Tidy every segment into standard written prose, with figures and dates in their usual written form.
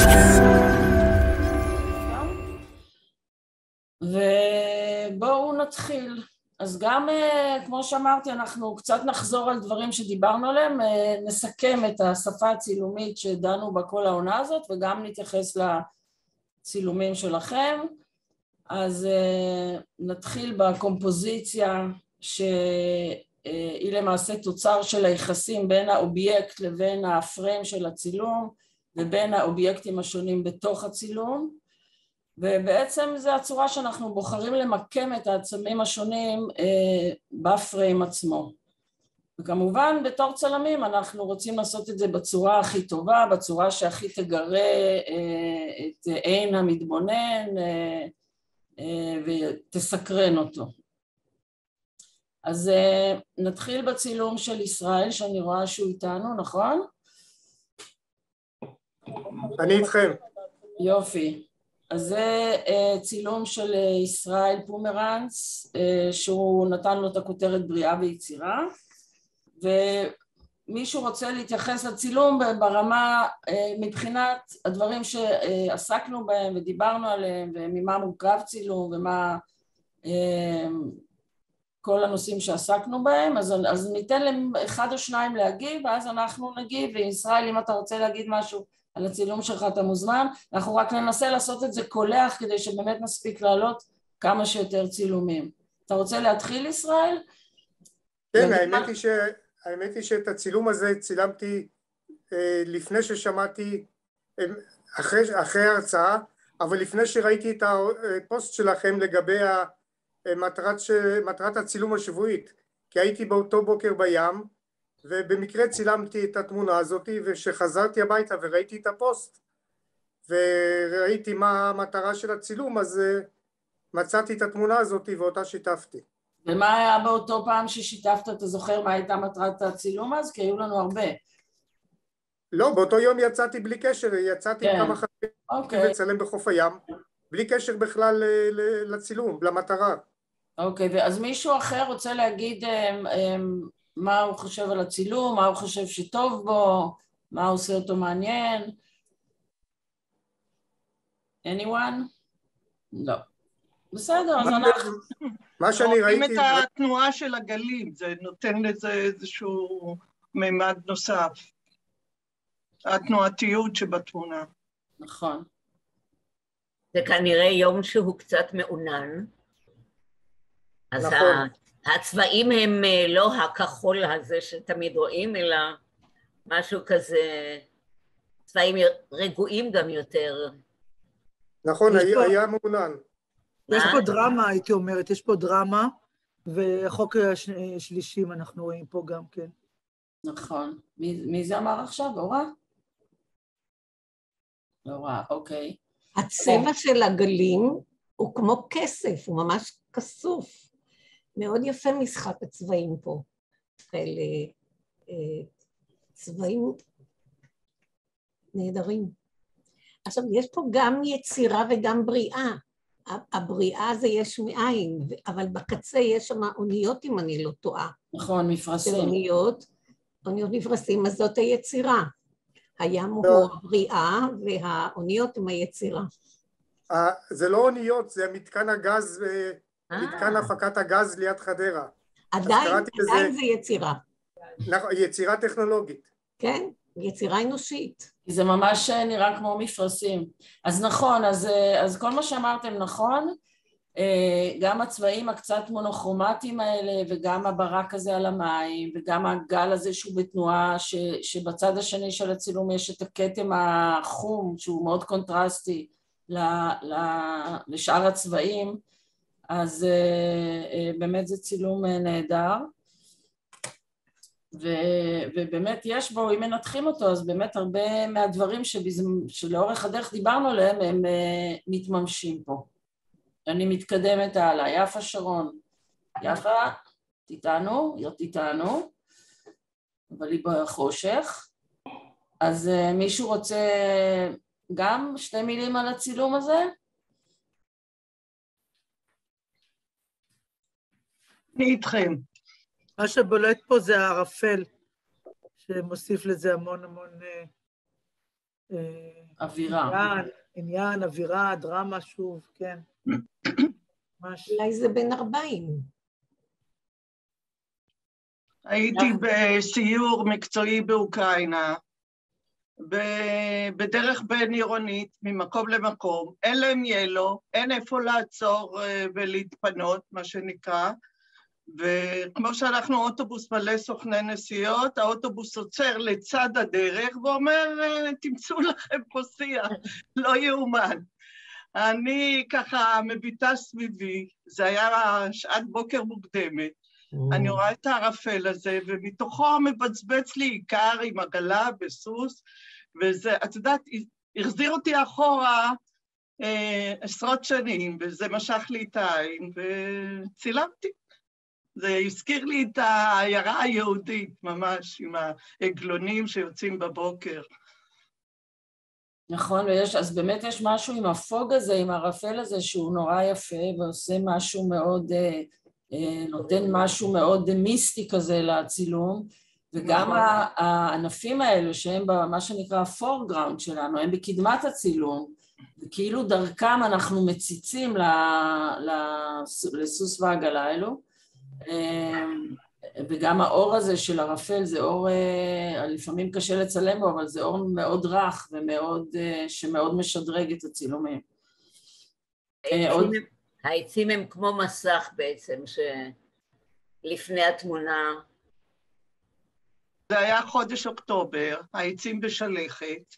ובואו נתחיל. אז גם, כמו שאמרתי, אנחנו קצת נחזור על דברים שדיברנו עליהם, נסכם את השפה הצילומית שדנו בה כל העונה הזאת, וגם נתייחס לצילומים שלכם. אז נתחיל בקומפוזיציה, שהיא למעשה תוצר של היחסים בין האובייקט לבין הפריים של הצילום, ובין האובייקטים השונים בתוך הצילום. ובעצם זו הצורה שאנחנו בוחרים למקם את העצמים השונים בפריים עצמו. וכמובן בתור צלמים אנחנו רוצים לעשות את זה בצורה הכי טובה, בצורה שהכי תגרה את עין המתבונן ותסקרן אותו. אז נתחיל בצילום של ישראל, שאני רואה שהוא איתנו, נכון? אני איתכם. יופי. אז זה צילום של ישראל פומרנץ, שהוא נתן לו את הכותרת בריאה ויצירה, ומישהו רוצה להתייחס לצילום ברמה, מבחינת הדברים שעסקנו בהם ודיברנו עליהם, וממה מורכב צילום, ומה כל הנושאים שעסקנו בהם, אז ניתן להם אחד או שניים להגיב, ואז אנחנו נגיב, וישראל, אם אתה רוצה להגיד משהו על הצילום שלך אתה מוזמן, אנחנו רק ננסה לעשות את זה קולח כדי שבאמת נספיק לעלות כמה שיותר צילומים. אתה רוצה להתחיל, ישראל? כן, האמת היא שאת הצילום הזה צילמתי לפני ששמעתי, אחרי ההרצאה, אבל לפני שראיתי את הפוסט שלכם לגבי מטרת הצילום השבועית, כי הייתי באותו בוקר בים, ובמקרה צילמתי את התמונה הזאת, ושחזרתי הביתה וראיתי את הפוסט, וראיתי מה המטרה של הצילום, אז מצאתי את התמונה הזאת ואותה שיתפתי. ומה היה באותו פעם ששיתפת, אתה זוכר מה הייתה מטרת הצילום אז? כי היו לנו הרבה. לא, באותו יום יצאתי בלי קשר, יצאתי עם כמה חברים לצלם בחוף הים, בלי קשר בכלל לצילום, למטרה. אוקיי, אז מישהו אחר רוצה להגיד מה הוא חושב על הצילום, מה הוא חושב שטוב בו, מה עושה אותו מעניין? anyone? לא. בסדר, אז אנחנו... מה שאני ראיתי... רואים את התנועה של הגלים, זה נותן לזה איזשהו מימד נוסף. התנועתיות שבתמונה. נכון. זה כנראה יום שהוא קצת מעונן. אז נכון. הצבעים הם לא הכחול הזה שתמיד רואים, אלא משהו כזה, צבעים רגועים גם יותר. נכון, היה מעונן. יש פה דרמה, הייתי אומרת, יש פה דרמה, והחוק השלישים אנחנו רואים פה גם כן. נכון. מי זה אמר עכשיו? אורה? אורה, אוקיי. הצבע של הגלים הוא כמו כסף, הוא ממש כסוף. מאוד יפה משחק הצבעים פה. כאלה צבעים נהדרים. עכשיו, יש פה גם יצירה וגם בריאה. הבריאה זה יש מאין, אבל בקצה יש שם אוניות, אם אני לא טועה. נכון, מפרסים. אוניות מפרסים, אז זאת היצירה. הים הוא הבריאה, והאוניות הם היצירה. זה לא אוניות, זה מתקן הגז, מתקן הפקת הגז ליד חדרה. עדיין זה יצירה. יצירה טכנולוגית. כן, יצירה אנושית. זה ממש נראה כמו מפרסים. אז נכון, אז כל מה שאמרתם נכון, גם הצבעים הקצת מונוכרומטיים האלה, וגם הברק הזה על המים, וגם הגל הזה שהוא בתנועה, שבצד השני של הצילום יש את הכתם החום, שהוא מאוד קונטרסטי לשאר הצבעים, אז באמת זה צילום נהדר. ובאמת יש בו, אם מנתחים אותו, אז באמת הרבה מהדברים שלאורך הדרך דיברנו עליהם, הם מתממשים פה. אני מתקדמת הלאה. יפה שרון. יפה, תיתנו, אבל היא בחושך. אז מישהו רוצה גם שתי מילים על הצילום הזה? אני איתכם. מה שבולט פה זה הערפל, שמוסיף לזה המון אווירה. עניין, אווירה, דרמה שוב, כן. אולי זה בין 40. הייתי בסיור מקצועי באוקראינה, בדרך בין עירונית, ממקום למקום, אין להם ילו, אין איפה לעצור ולהתפנות, מה שנקרא, וכמו שאנחנו אוטובוס מלא סוכני נסיעות, האוטובוס עוצר לצד הדרך ואומר, תמצאו לכם פה שיח, לא יאומן. אני ככה מביטה סביבי, זה היה שעת בוקר מוקדמת, אני רואה את הערפל הזה, ומתוכו מבצבץ לי עיקר עם עגלה בסוס, וזה, את יודעת, החזיר אותי אחורה עשרות שנים, וזה משך לי את העין, וצילמתי. זה הזכיר לי את העיירה היהודית, ממש, עם העגלונים שיוצאים בבוקר. נכון, אז באמת יש משהו עם הפוג הזה, עם הערפל הזה, שהוא נורא יפה, ועושה משהו מאוד, נותן משהו מאוד מיסטי כזה לצילום, וגם הענפים האלו, שהם במה שנקרא הפורגראונד שלנו, הם בקדמת הצילום, וכאילו דרכם אנחנו מציצים לסוס והעגלה האלו, וגם האור הזה של ערפל זה אור, לפעמים קשה לצלם בו, אבל זה אור מאוד רך ומאוד, שמאוד משדרג את הצילומים. העצים הם כמו מסך בעצם, שלפני התמונה. זה היה חודש אוקטובר, העצים בשלכת,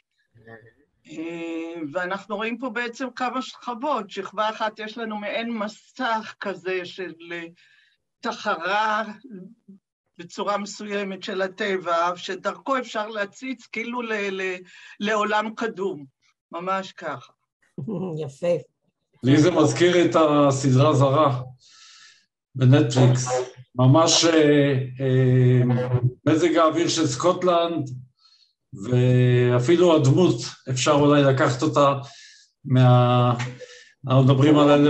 ואנחנו רואים פה בעצם כמה שכבות, שכבה אחת יש לנו מעין מסך כזה של תחרה בצורה מסוימת של הטבע, שדרכו אפשר להציץ כאילו לעולם קדום, ממש ככה. יפה. לי זה מזכיר את הסדרה זרה בנטפליקס, ממש מזג האוויר של סקוטלנד, ואפילו הדמות, אפשר אולי לקחת אותה אנחנו מדברים על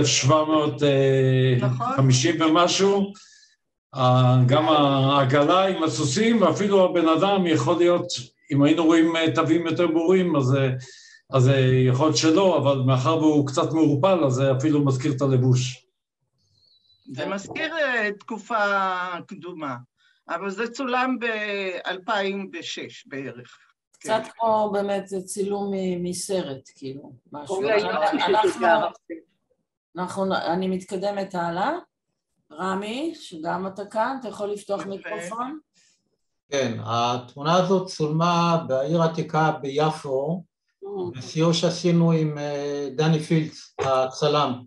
1750 ומשהו, גם העגלה עם הסוסים, ואפילו הבן אדם יכול להיות, אם היינו רואים תווים יותר ברורים, אז יכול להיות שלא, אבל מאחר והוא קצת מעורפל, אז זה אפילו מזכיר את הלבוש. זה מזכיר תקופה קדומה, אבל זה צולם ב-2006 בערך. קצת כמו באמת צילום מסרט, כאילו, משהו. אני מתקדמת הלאה. רמי, שגם אתה כאן, אתה יכול לפתוח מיקרופון? כן, התמונה הזאת צולמה בעיר העתיקה ביפו, בסיור שעשינו עם דני פילץ, הצלם.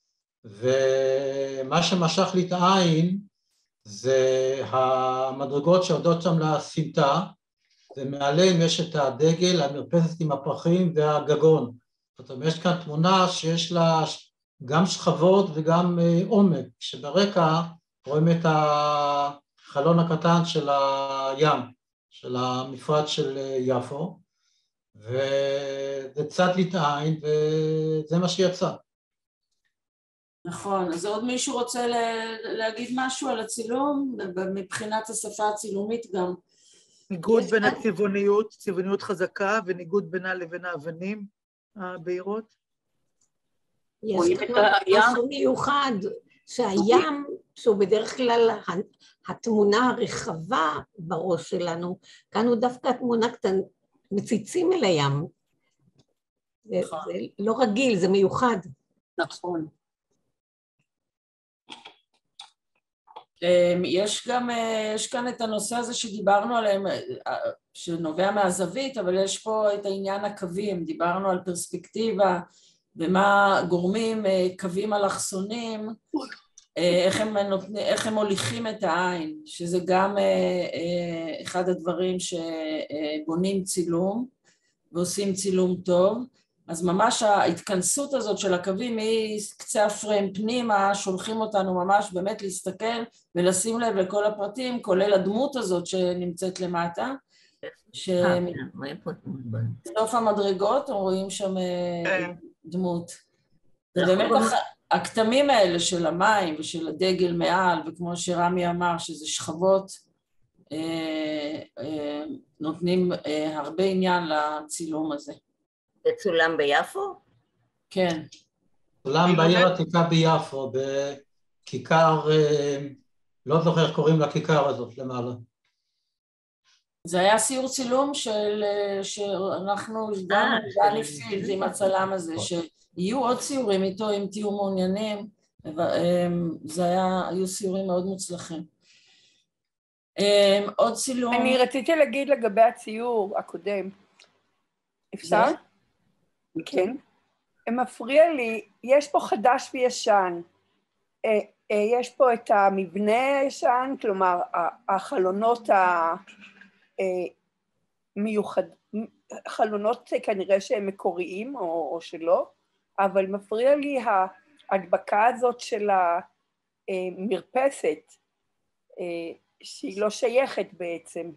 ומה שמשך לי את העין זה המדרגות שעודות שם לסמטה, ומעליהם יש את הדגל, המרפסת עם הפרחים והגגון. זאת אומרת, יש כאן תמונה שיש לה גם שכבות וגם עומק, שברקע רואים את החלון הקטן של הים, של המפרץ של יפו, וזה צד לי את העין, וזה מה שיצא. נכון, אז עוד מישהו רוצה להגיד משהו על הצילום, מבחינת השפה הצילומית גם? ניגוד בין הצבעוניות, צבעוניות חזקה, וניגוד בינה לבין האבנים הבהירות. יש משהו מיוחד, שהים, שהוא בדרך כלל התמונה הרחבה בראש שלנו, כאן הוא דווקא התמונה קטנה, מציצים אל הים. זה לא רגיל, זה מיוחד. נכון. יש כאן את הנושא הזה שדיברנו עליהם, שנובע מהזווית, אבל יש פה את העניין הקווים, דיברנו על פרספקטיבה, ומה גורמים קווים אלכסונים, איך הם מוליכים את העין, שזה גם אחד הדברים שבונים צילום, ועושים צילום טוב, אז ממש ההתכנסות הזאת של הקווים מקצה הפריים פנימה, שולחים אותנו ממש באמת להסתכל ולשים לב לכל הפרטים, כולל הדמות הזאת שנמצאת למטה, בסוף המדרגות, רואים שם דמות. ובאמת הכתמים האלה של המים ושל הדגל מעל, וכמו שרמי אמר, שזה שכבות נותנים הרבה עניין לצילום הזה. זה צולם ביפו? כן. צולם בעיר העתיקה ביפו, בכיכר, לא זוכר איך קוראים לכיכר הזאת למעלה. זה היה סיור צילום שאנחנו הגענו דני פילד עם הצלם הזה, שיהיו עוד סיורים איתו אם תהיו מעוניינים, היו סיורים מאוד מוצלחים. עוד צילום... אני רציתי להגיד לגבי הציור הקודם. אפשר? כן. מפריע לי, יש פה חדש וישן. יש פה את המבנה הישן, כלומר, החלונות חלונות כנראה שהם מקוריים או שלא, אבל מפריע לי ההדבקה הזאת של המרפסת, שהיא לא שייכת בעצם,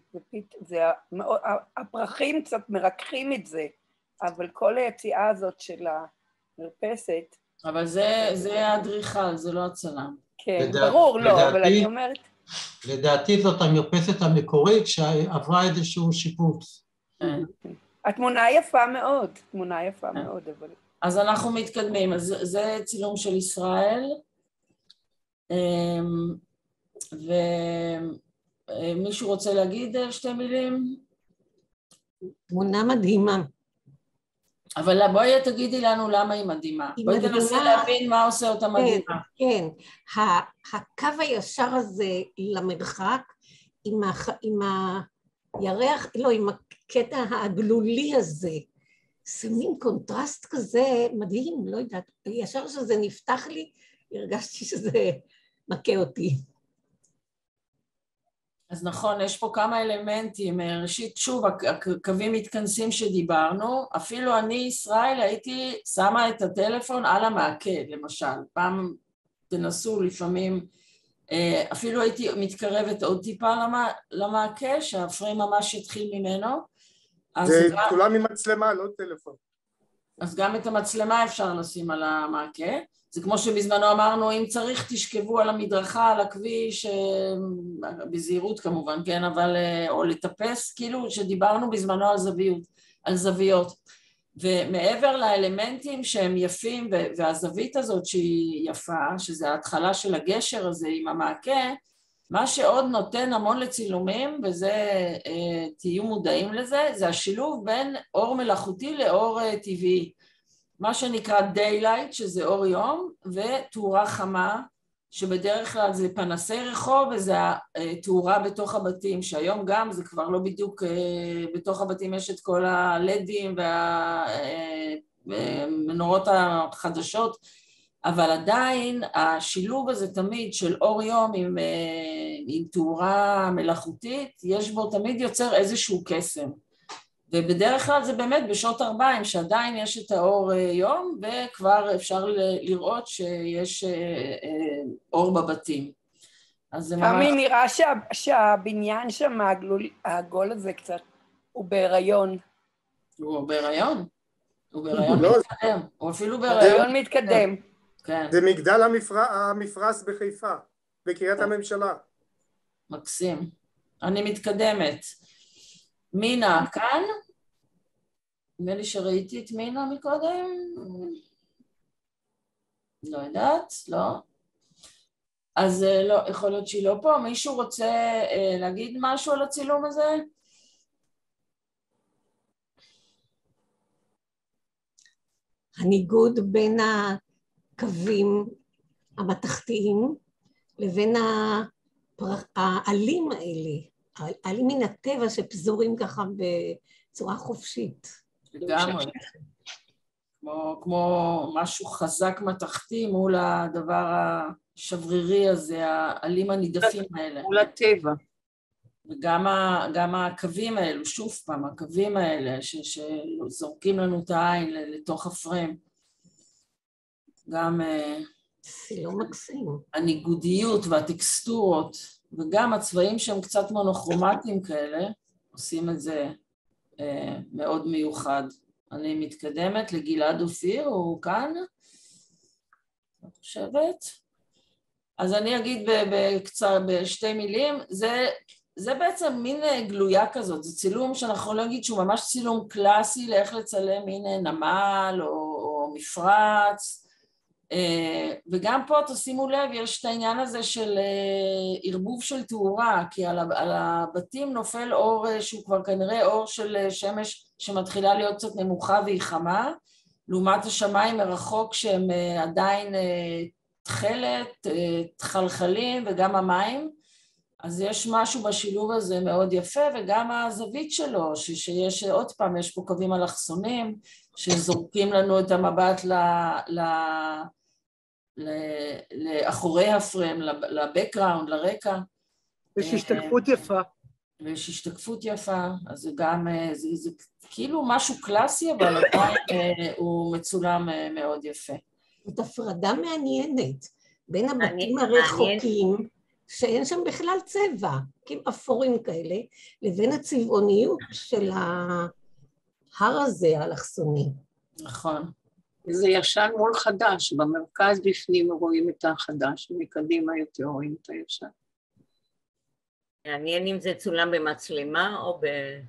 הפרחים קצת מרככים את זה, אבל כל היציאה הזאת של המרפסת... אבל זה האדריכל, זה לא הצלם. כן, ברור, לא, אבל אני אומרת... לדעתי זאת המרפסת המקורית שעברה איזשהו שיפוץ. התמונה יפה מאוד, אבל... אז אנחנו מתקדמים, אז זה צילום של ישראל, ומישהו רוצה להגיד שתי מילים? תמונה מדהימה. אבל בואי תגידי לנו למה היא מדהימה. בואי תנסי להבין מה עושה אותה מדהימה. כן, הקו הישר הזה למרחק, עם הירח, לא, עם הקטע הגלולי הזה, זה מין קונטרסט כזה מדהים, לא יודעת, ישר שזה נפתח לי, הרגשתי שזה מכה אותי. אז נכון, יש פה כמה אלמנטים, ראשית שוב, הקווים מתכנסים שדיברנו, אפילו אני, ישראל, הייתי שמה את הטלפון על המעקה, למשל, פעם תנסו לפעמים, אפילו הייתי מתקרבת עוד טיפה למעקה, שהפריים ממש התחיל ממנו. זה כולם עם מצלמה, לא טלפון. אז גם את המצלמה אפשר לשים על המעקה, זה כמו שבזמנו אמרנו, אם צריך תשכבו על המדרכה, על הכביש, בזהירות כמובן, כן, אבל, או לטפס, כאילו שדיברנו בזמנו על זוויות. ומעבר לאלמנטים שהם יפים, והזווית הזאת שהיא יפה, שזה ההתחלה של הגשר הזה עם המעקה, מה שעוד נותן המון לצילומים, וזה, תהיו מודעים לזה, זה השילוב בין אור מלאכותי לאור טבעי. מה שנקרא daylight, שזה אור יום, ותאורה חמה, שבדרך כלל זה פנסי רחוב, וזה התאורה בתוך הבתים, שהיום גם זה כבר לא בדיוק, בתוך הבתים יש את כל הלדים והמנורות החדשות, אבל עדיין השילוב הזה תמיד של אור יום עם תאורה מלאכותית, יש בו תמיד יוצר איזשהו קסם. ובדרך כלל זה באמת בשעות 4, שעדיין יש את האור יום, וכבר אפשר לראות שיש אור בבתים. תמי, נראה שהבניין שם, העגול הזה קצת, הוא בהיריון. הוא בהיריון? הוא בהיריון מתקדם. הוא אפילו בהיריון מתקדם. זה מגדל המפרש בחיפה, בקריית הממשלה. מקסים. אני מתקדמת. מינה כאן? נדמה לי שראיתי את מינה מקודם? לא יודעת, לא. אז לא, יכול להיות שהיא לא פה. מישהו רוצה להגיד משהו על הצילום הזה? הניגוד בין הקווים המתכתיים לבין העלים האלה. העלים מן הטבע שפזורים ככה בצורה חופשית. לגמרי. כמו משהו חזק מתכתי מול הדבר השברירי הזה, העלים הנידפים האלה. מול הטבע. וגם הקווים האלו, שוב פעם, הקווים האלה שזורקים לנו את העין לתוך הפריים. גם צילום מקסים. הניגודיות והטקסטורות, וגם הצבעים שהם קצת מונוכרומטיים כאלה, עושים את זה מאוד מיוחד. אני מתקדמת לגלעד אופיר, הוא כאן, אני חושבת. אז אני אגיד בקצר, בשתי מילים, זה בעצם מין גלויה כזאת, זה צילום שאנחנו יכולים להגיד שהוא ממש צילום קלאסי לאיך לצלם מין נמל או מפרץ, וגם פה תשימו לב, יש את העניין הזה של ערבוב של תאורה, כי על הבתים נופל אור שהוא כבר כנראה אור של שמש שמתחילה להיות קצת נמוכה והיא חמה, לעומת השמיים מרחוק שהם עדיין תכלת, תחלחלים וגם המים, אז יש משהו בשילוב הזה מאוד יפה, וגם הזווית שלו, שיש עוד פעם, יש פה קווים אלכסונים, שזורקים לנו את המבט לאחורי הפריים, לבקראונד, לרקע. יש השתקפות יפה. ויש השתקפות יפה, אז זה גם, זה כאילו משהו קלאסי, אבל עדיין הוא מצולם מאוד יפה. זאת הפרדה מעניינת בין הבתים הרחוקים, שאין שם בכלל צבע, כאילו אפורים כאלה, לבין הצבעוניות של ההר הזה, האלכסוני. נכון. זה ישן מול חדש, במרכז בפנים רואים את החדש, ומקדימה יותר רואים את הישן. מעניין אם זה צולם במצלמה או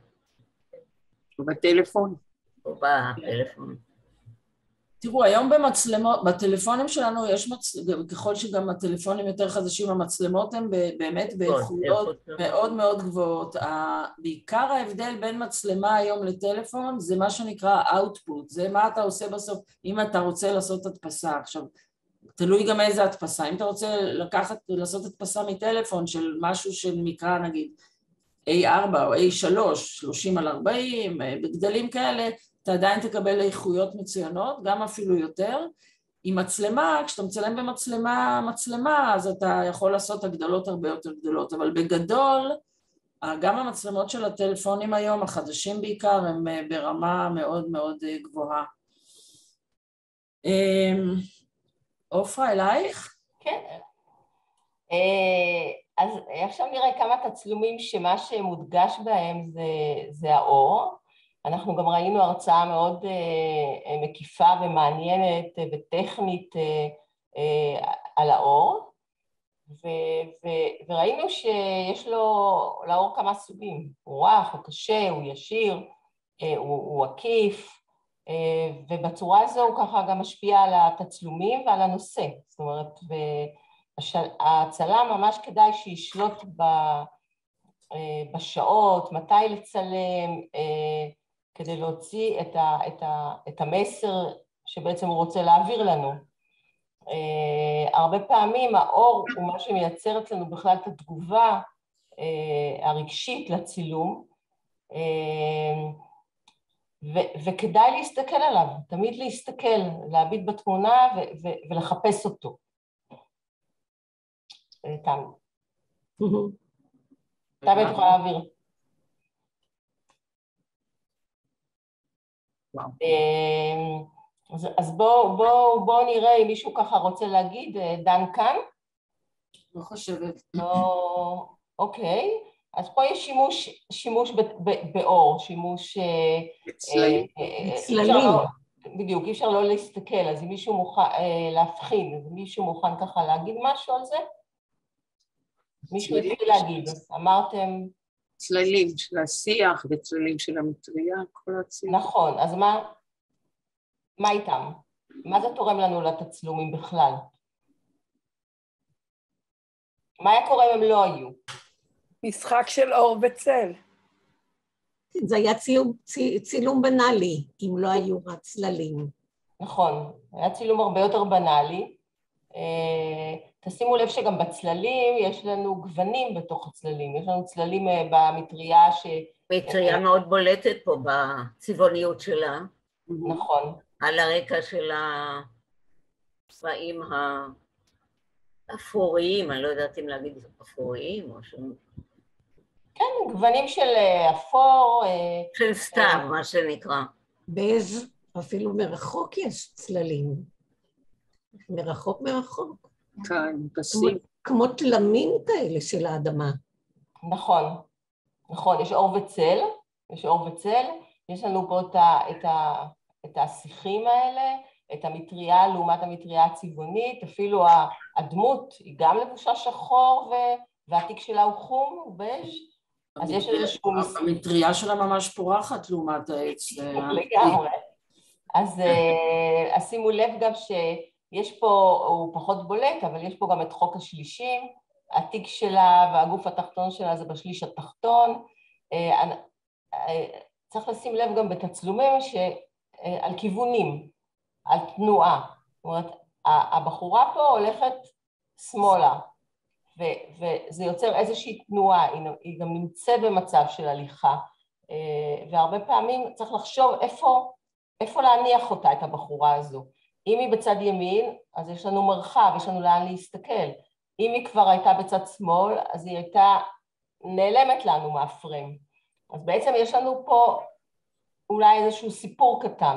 בטלפון. או בטלפון. תראו, היום במצלמות, בטלפונים שלנו יש ככל שגם הטלפונים יותר חדשים, המצלמות הן באמת באיכויות מאוד מאוד גבוהות. בעיקר ההבדל בין מצלמה היום לטלפון זה מה שנקרא output, זה מה אתה עושה בסוף, אם אתה רוצה לעשות הדפסה. עכשיו, תלוי גם איזה הדפסה, אם אתה רוצה לעשות הדפסה מטלפון של משהו שנקרא נגיד A4 או A3, 30x40, בגדלים כאלה, אתה עדיין תקבל איכויות מצוינות, גם אפילו יותר. עם מצלמה, כשאתה מצלם במצלמה, אז אתה יכול לעשות הגדלות הרבה יותר גדולות, אבל בגדול, גם המצלמות של הטלפונים היום, החדשים בעיקר, הם ברמה מאוד מאוד גבוהה. אופרה, אלייך? כן. אז עכשיו נראה כמה תצלומים שמה שמודגש בהם זה האור. אנחנו גם ראינו הרצאה מאוד מקיפה ומעניינת וטכנית על האור, וראינו שיש לו לאור כמה סוגים, הוא רך, הוא קשה, הוא ישיר, הוא עקיף, ובצורה הזו הוא ככה גם משפיע על התצלומים ועל הנושא, זאת אומרת, והצלם ממש כדאי שישלוט בשעות, מתי לצלם, כדי להוציא את המסר שבעצם הוא רוצה להעביר לנו. הרבה פעמים האור הוא מה שמייצר אצלנו בכלל את התגובה הרגשית לצילום, וכדאי להסתכל עליו, תמיד להסתכל, להביט בתמונה ולחפש אותו. תמי. תמי תוכל להעביר. אז בואו נראה אם מישהו ככה רוצה להגיד, דן כאן? לא חושבת. לא, אוקיי. אז פה יש שימוש באור, שימוש... צללים. בדיוק, אי אפשר לא להסתכל, אז אם מישהו מוכן להבחין, אז מישהו מוכן ככה להגיד משהו על זה? מישהו התחיל להגיד, אמרתם... צללים של השיח וצללים של המטריה, כל הצללים. נכון, אז מה איתם? מה זה תורם לנו לתצלומים בכלל? מה היה קורה אם הם לא היו? משחק של אור וצל. זה היה צילום בנאלי, אם לא היו רק צללים. נכון, היה צילום הרבה יותר בנאלי. תשימו לב שגם בצללים יש לנו גוונים בתוך הצללים, יש לנו צללים במטריה ש... מטריה מאוד בולטת פה בצבעוניות שלה. נכון. על הרקע של הצבעים האפוריים, אני לא יודעת אם להגיד אפוריים או שום... כן, גוונים של אפור. של סתיו, מה שנקרא. באיזה, אפילו מרחוק יש צללים. מרחוק. כן, פסים. כמו תלמים כאלה של האדמה. נכון, יש אור וצל, יש לנו פה את השיחים האלה, את המטריה לעומת המטריה הצבעונית, אפילו הדמות היא גם לבושה שחור והתיק שלה הוא חום, הוא בז', אז יש איזשהו... המטריה שלה ממש פורחת לעומת העץ. לגמרי. אז שימו לב גם שיש פה, הוא פחות בולט, אבל יש פה גם את חוק השלישים, התיק שלה והגוף התחתון שלה זה בשליש התחתון. צריך לשים לב גם בתצלומים על כיוונים, על תנועה. זאת אומרת, הבחורה פה הולכת שמאלה, וזה יוצר איזושהי תנועה, היא גם נמצאת במצב של הליכה, והרבה פעמים צריך לחשוב איפה להניח אותה, את הבחורה הזו. אם היא בצד ימין, אז יש לנו מרחב, יש לנו לאן להסתכל. אם היא כבר הייתה בצד שמאל, אז היא הייתה נעלמת לנו מהפריים. אז בעצם יש לנו פה אולי איזשהו סיפור קטן.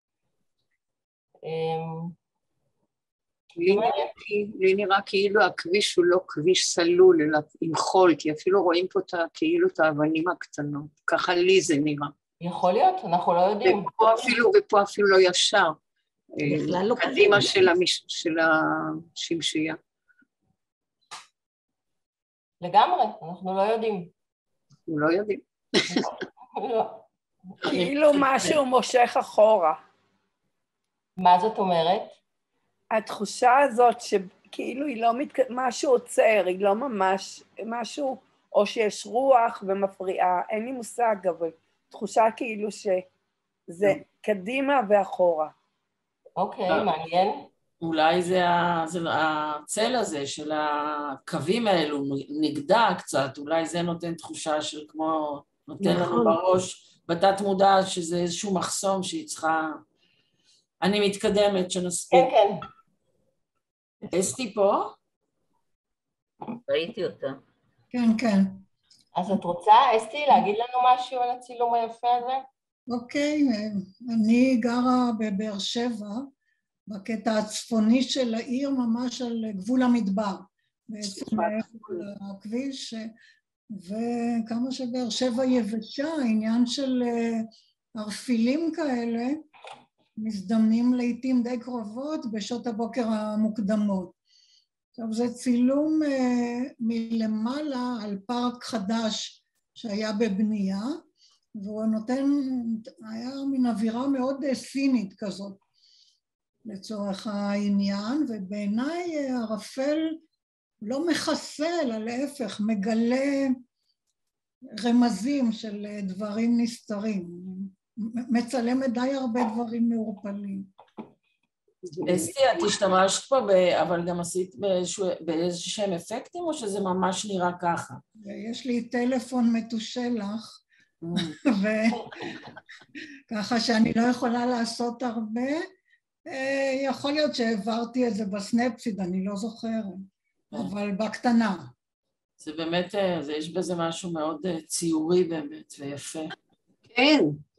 לי נראה כאילו הכביש הוא לא כביש סלול, אלא עם חול, כי אפילו רואים פה כאילו את האבנים הקטנות. ככה לי זה נראה. יכול להיות, אנחנו לא יודעים. ופה אפילו לא ישר. בכלל לא קדימה של השמשייה. לגמרי, אנחנו לא יודעים. אנחנו לא יודעים. כאילו משהו מושך אחורה. מה זאת אומרת? התחושה הזאת שכאילו היא לא משהו עוצר, היא לא ממש משהו, או שיש רוח ומפריעה, אין לי מושג, אבל תחושה כאילו שזה קדימה ואחורה. אוקיי, מעניין. אולי זה הצל הזה של הקווים האלו נגדע קצת, אולי זה נותן תחושה של כמו, נותן לנו בראש, בתת מודע שזה איזשהו מחסום שהיא צריכה, אני מתקדמת שנספיק. כן, כן. אסתי פה? ראיתי אותה. כן, כן. אז את רוצה, אסתי, להגיד לנו משהו על הצילום היפה הזה? אוקיי, אני גרה בבאר שבע, בקטע הצפוני של העיר, ממש על גבול המדבר. בעצם הכביש, וכמה שבאר שבע יבשה, העניין של ערפילים כאלה, מזדמנים לעתים די קרובות בשעות הבוקר המוקדמות. עכשיו זה צילום מלמעלה על פארק חדש שהיה בבנייה, והוא נותן, היה מין אווירה מאוד סינית כזאת לצורך העניין, ובעיניי ערפל לא מחסל, להפך, מגלה רמזים של דברים נסתרים, מצלמת די הרבה דברים מעורפלים. אסתי, את השתמשת פה, אבל גם עשית באיזשהם אפקטים, או שזה ממש נראה ככה? יש לי טלפון מתושלח, וככה שאני לא יכולה לעשות הרבה, יכול להיות שהעברתי את זה בסנאפציט, אני לא זוכרת, אבל בקטנה. זה באמת, יש בזה משהו מאוד ציורי באמת ויפה. כן.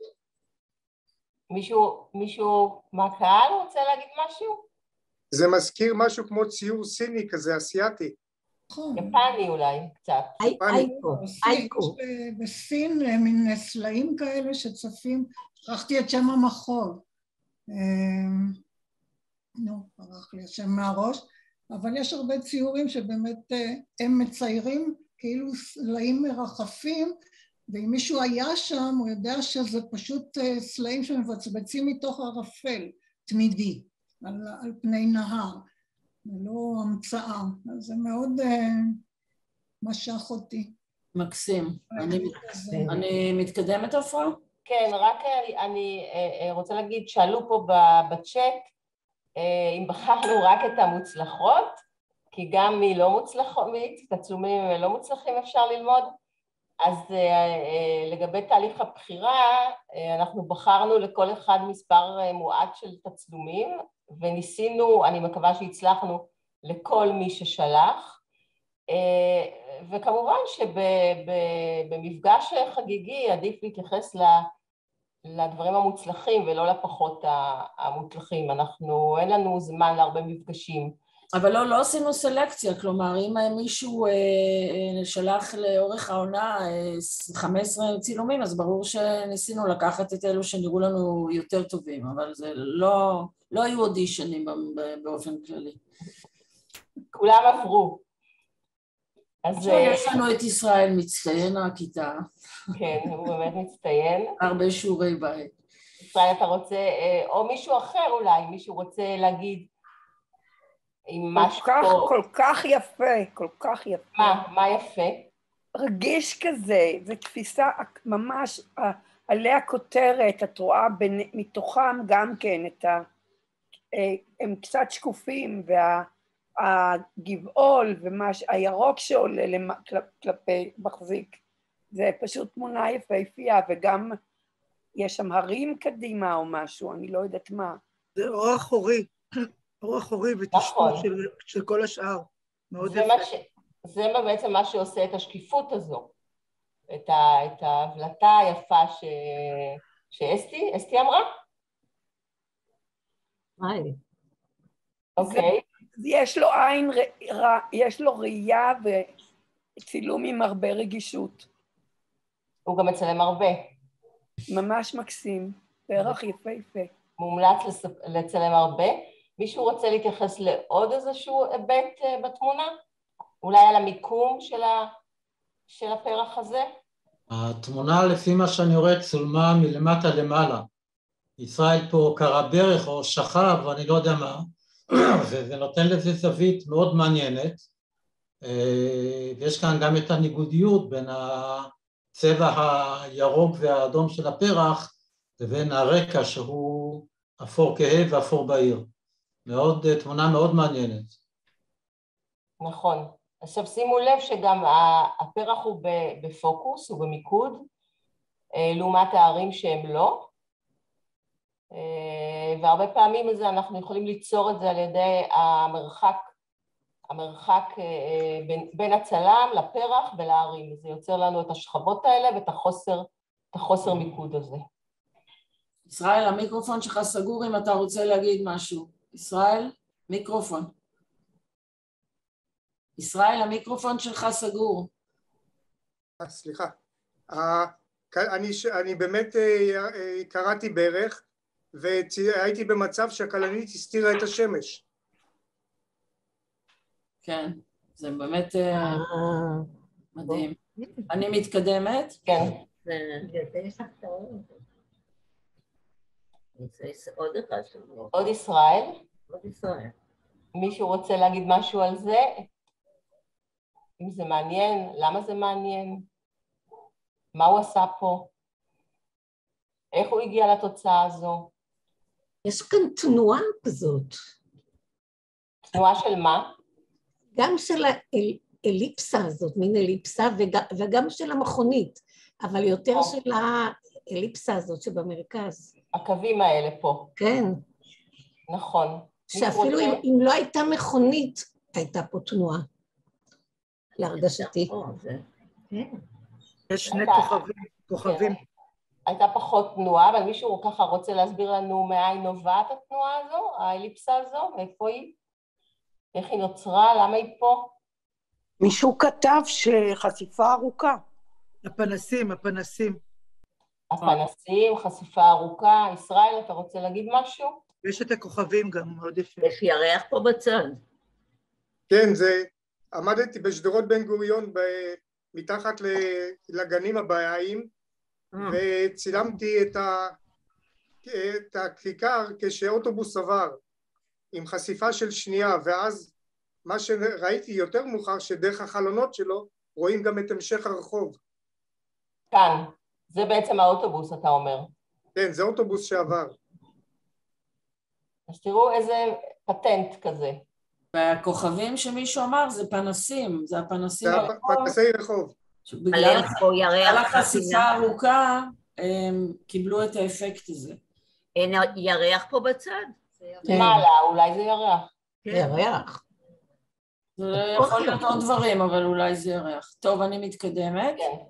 מישהו מהקהל רוצה להגיד משהו? זה מזכיר משהו כמו ציור סיני כזה, אסיאטי. יפני אולי, קצת. אייקו. בסין מין סלעים כאלה שצפים, שכחתי את שם המחוז. ברח לי השם מהראש, אבל יש הרבה ציורים שבאמת הם מציירים כאילו סלעים מרחפים, ואם מישהו היה שם, הוא יודע שזה פשוט סלעים שמבצבצים מתוך ערפל תמידי, על פני נהר, ולא המצאה. אז זה מאוד משך אותי. מקסים. אני מתקדמת עפרה? כן, רק אני רוצה להגיד, שאלו פה בצ'אט, אם בחרנו רק את המוצלחות, כי גם מלא מוצלחות, תצלומים לא מוצלחים אפשר ללמוד, אז לגבי תהליך הבחירה, אנחנו בחרנו לכל אחד מספר מועט של תצלומים, וניסינו, אני מקווה שהצלחנו, לכל מי ששלח, וכמובן שבמפגש חגיגי עדיף להתייחס לדברים המוצלחים ולא לפחות המוצלחים. אין לנו זמן להרבה מפגשים. אבל לא עשינו סלקציה, כלומר, אם מישהו שלח לאורך העונה 15 צילומים, אז ברור שניסינו לקחת את אלו שנראו לנו יותר טובים, אבל זה לא היו אודישנים באופן כללי. כולם עברו. אז יש לנו את ישראל מצטיין הכיתה. כן, הוא באמת מצטיין. הרבה שיעורי בית. ישראל, אתה רוצה, או מישהו אחר אולי, מישהו רוצה להגיד עם משהו פה. כל כך יפה, כל כך יפה. מה יפה? רגיש כזה, זו תפיסה ממש, עליה כותרת, את רואה מתוכם גם כן הם קצת שקופים, והגבעול והירוק שעולה כלפי מחזיק, זה פשוט תמונה יפהפייה, וגם יש שם הרים קדימה או משהו, אני לא יודעת מה. זה אור אחורי, אור אחורי ותשתות של כל השאר, מאוד יפה. זה בעצם מה שעושה את השקיפות הזו, את ההבלטה היפה שאסתי אמרה? היי. אוקיי. יש לו עין, יש לו ראייה וצילום עם הרבה רגישות. הוא גם מצלם הרבה. ממש מקסים, פרח יפהפה. מומלץ לצלם הרבה. מישהו רוצה להתייחס לעוד איזשהו היבט בתמונה? אולי על המיקום של הפרח הזה? התמונה לפי מה שאני רואה צולמה מלמטה למעלה. ישראל פה קרא ברך או שכב, ואני לא יודע מה, וזה נותן לזה זווית מאוד מעניינת, ויש כאן גם את הניגודיות בין הצבע הירוק והאדום של הפרח, לבין הרקע שהוא אפור כהה ואפור בהיר. תמונה מאוד מעניינת. נכון. עכשיו שימו לב שגם הפרח הוא בפוקוס, הוא במיקוד, לעומת הערים שהם לא, והרבה פעמים אנחנו יכולים ליצור את זה על ידי המרחק בין הצלם לפרח ולערים, זה יוצר לנו את השכבות האלה ואת החוסר מיקוד הזה. ישראל, המיקרופון שלך סגור אם אתה רוצה להגיד משהו. ישראל, מיקרופון. ישראל, המיקרופון שלך סגור. סליחה. אני באמת קראתי ברך, והייתי במצב שהכלנית הסתירה את השמש. כן, זה באמת מדהים. אני מתקדמת? כן. עוד ישראל? עוד ישראל. מישהו רוצה להגיד משהו על זה? אם זה מעניין, למה זה מעניין? מה הוא עשה פה? איך הוא הגיע לתוצאה הזו? יש כאן תנועה כזאת. תנועה של מה? גם של האליפסה הזאת, מין אליפסה, וגם של המכונית, אבל יותר של האליפסה הזאת שבמרכז. הקווים האלה פה. כן. נכון. שאפילו אם לא הייתה מכונית, הייתה פה תנועה. להרגשתי. יש שני כוכבים. הייתה פחות תנועה, אבל מישהו ככה רוצה להסביר לנו מאין נובעת התנועה הזו, האליפסה הזו, מאיפה היא? איך היא נוצרה? למה היא פה? מישהו כתב שחשיפה ארוכה. הפנסים. הפנסים, חשיפה ארוכה. ישראל, אתה רוצה להגיד משהו? יש את הכוכבים גם, מאוד יפה. יש ירח פה בצד. כן, עמדתי בשדרות בן גוריון מתחת לגנים הבעיים, וצילמתי את הכיכר כשאוטובוס עבר עם חשיפה של שנייה, ואז מה שראיתי יותר מאוחר שדרך החלונות שלו רואים גם את המשך הרחוב. כאן, זה בעצם האוטובוס אתה אומר. כן, זה אוטובוס שעבר. אז תראו איזה פטנט כזה. והכוכבים שמישהו אמר זה פנסים, זה הפנסים ברחוב. זה פנסי רחוב. בגלל החשיפה הארוכה הם קיבלו את האפקט הזה. אין ירח פה בצד? מעלה, אולי זה ירח. ירח. זה יכול להיות עוד דברים, אבל אולי זה ירח. טוב, אני מתקדמת.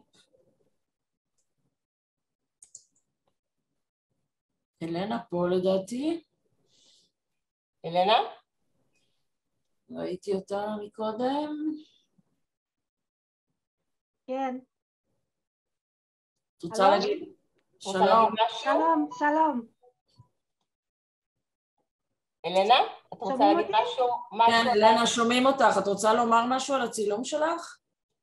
אלנה פה לדעתי. אלנה? ראיתי אותה מקודם. כן. את רוצה להגיד? שלום. שלום. אלנה, את רוצה להגיד משהו? כן, אלנה, שומעים אותך. את רוצה לומר משהו על הצילום שלך?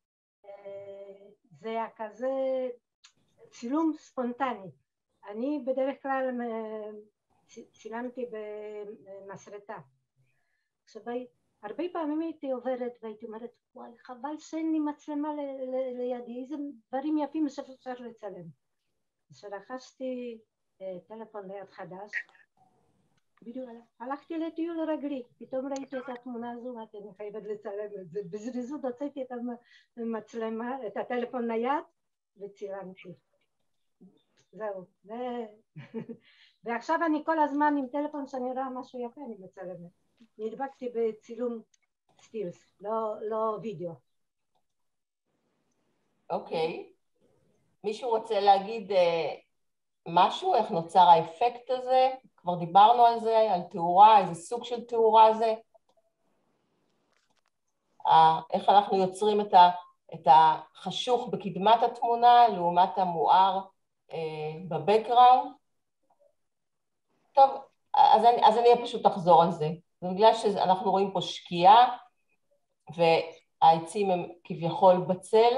זה היה כזה צילום ספונטני. אני בדרך כלל צילמתי במסרטה. עכשיו הרבה פעמים הייתי עוברת והייתי אומרת, וואי, חבל שאין לי מצלמה לידי, איזה דברים יפים שאפשר לצלם. כשרכשתי טלפון ליד חדש, בדיוק הלכתי לטיול רגלי, פתאום ראיתי את התמונה הזו, אמרתי, אני חייבת לצלם את זה. בזריזות הוצאתי את המצלמה, את הטלפון נייד, וצילמתי. זהו. ועכשיו אני כל הזמן עם טלפון שאני רואה משהו יפה, אני מצלמת. נדבקתי בצילום סטילס, לא וידאו. אוקיי. מישהו רוצה להגיד משהו, איך נוצר האפקט הזה? כבר דיברנו על זה, על תאורה, איזה סוג של תאורה זה? איך אנחנו יוצרים את החשוך בקדמת התמונה לעומת המואר בבקגראונד? טוב, אז אני פשוט אחזור על זה. זה בגלל שאנחנו רואים פה שקיעה, והעצים הם כביכול בצל,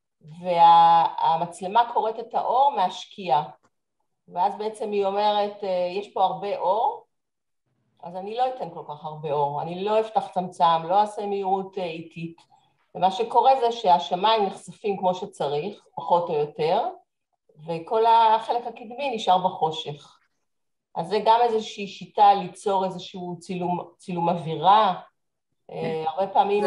והמצלמה קוראת את האור מהשקיעה. ואז בעצם היא אומרת, יש פה הרבה אור, אז אני לא אתן כל כך הרבה אור, אני לא אפתח צמצם, לא אעשה מהירות איטית. ומה שקורה זה שהשמיים נחשפים כמו שצריך, פחות או יותר, וכל החלק הקדמי נשאר בחושך. אז זה גם איזושהי שיטה ליצור איזשהו צילום אווירה. הרבה פעמים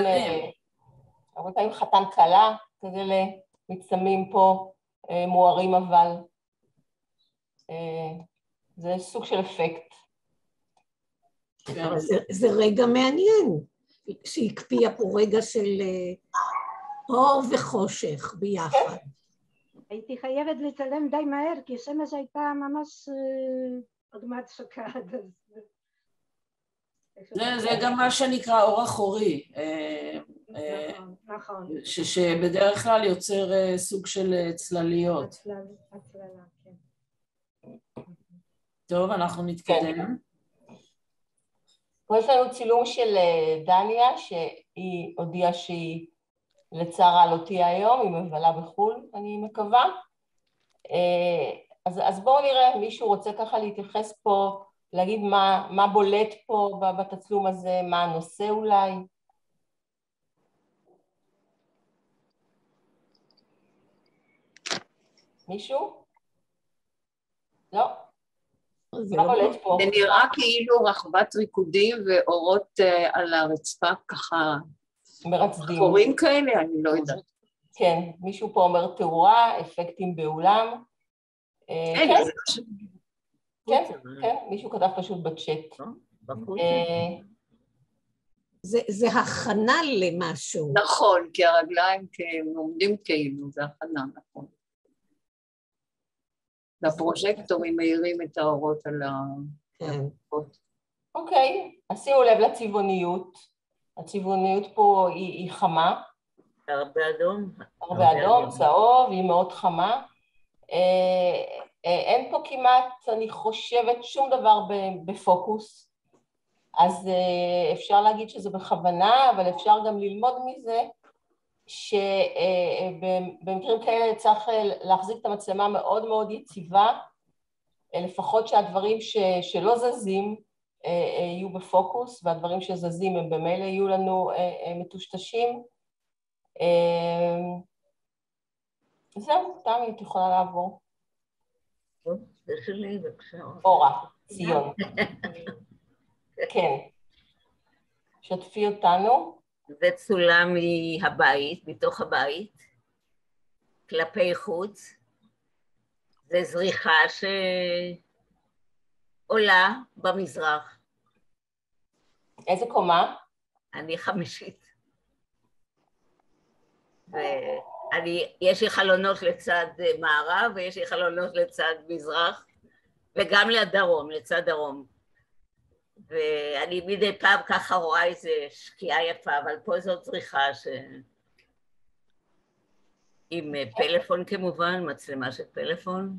חתן קלה, כזה מצטלמים פה מוארים אבל. זה סוג של אפקט. זה רגע מעניין, שהקפיאה פה רגע של אור וחושך ביחד. הייתי חייבת לצלם די מהר, כי השמש הייתה ממש עוד מעט שוקעת. זה גם מה שנקרא אור אחורי, שבדרך כלל יוצר סוג של צלליות. הצללה, כן. טוב, אנחנו נתקדם. פה יש לנו צילום של דניה, שהיא הודיעה שהיא לצערה לא תהיה היום, היא מבלה בחו"ל, אני מקווה. אז בואו נראה, מישהו רוצה ככה להתייחס פה, להגיד מה בולט פה בתצלום הזה, מה הנושא אולי. מישהו? לא? מה בולט פה? זה נראה כאילו רחבת ריקודים ואורות על הרצפה ככה. מרצדים. חורים כאלה, אני לא יודעת. כן, מישהו פה אומר תאורה, אפקטים באולם. כן, זה פשוט. כן, כן, מישהו כתב פשוט בצ'אט. זה הכנה למשהו. נכון, כי הרגליים עומדים כאילו, זה הכנה, נכון. והפרוז'קטורים מאירים את האורות על הפות. אוקיי, אז שימו לב לצבעוניות. הצבעוניות פה היא חמה. הרבה אדום. הרבה אדום, צהוב, היא מאוד חמה. אין פה כמעט, אני חושבת, שום דבר בפוקוס. אז אפשר להגיד שזה בכוונה, אבל אפשר גם ללמוד מזה, שבמקרים כאלה צריך להחזיק את המצלמה מאוד מאוד יציבה, לפחות שהדברים שלא זזים יהיו בפוקוס, והדברים שזזים הם במילא יהיו לנו מטושטשים. זהו, תמי, את יכולה לעבור. זה שלי, בבקשה. אורה, ציון. כן. שתפי אותנו. זה צולם מהבית, מתוך הבית, כלפי חוץ. זה זריחה שעולה במזרח. איזה קומה? אני 5. יש לי חלונות לצד מערב ויש לי חלונות לצד מזרח וגם לדרום, לצד דרום. ואני מדי פעם ככה רואה איזה שקיעה יפה, אבל פה זאת זריחה עם פלאפון כמובן, מצלמה של פלאפון.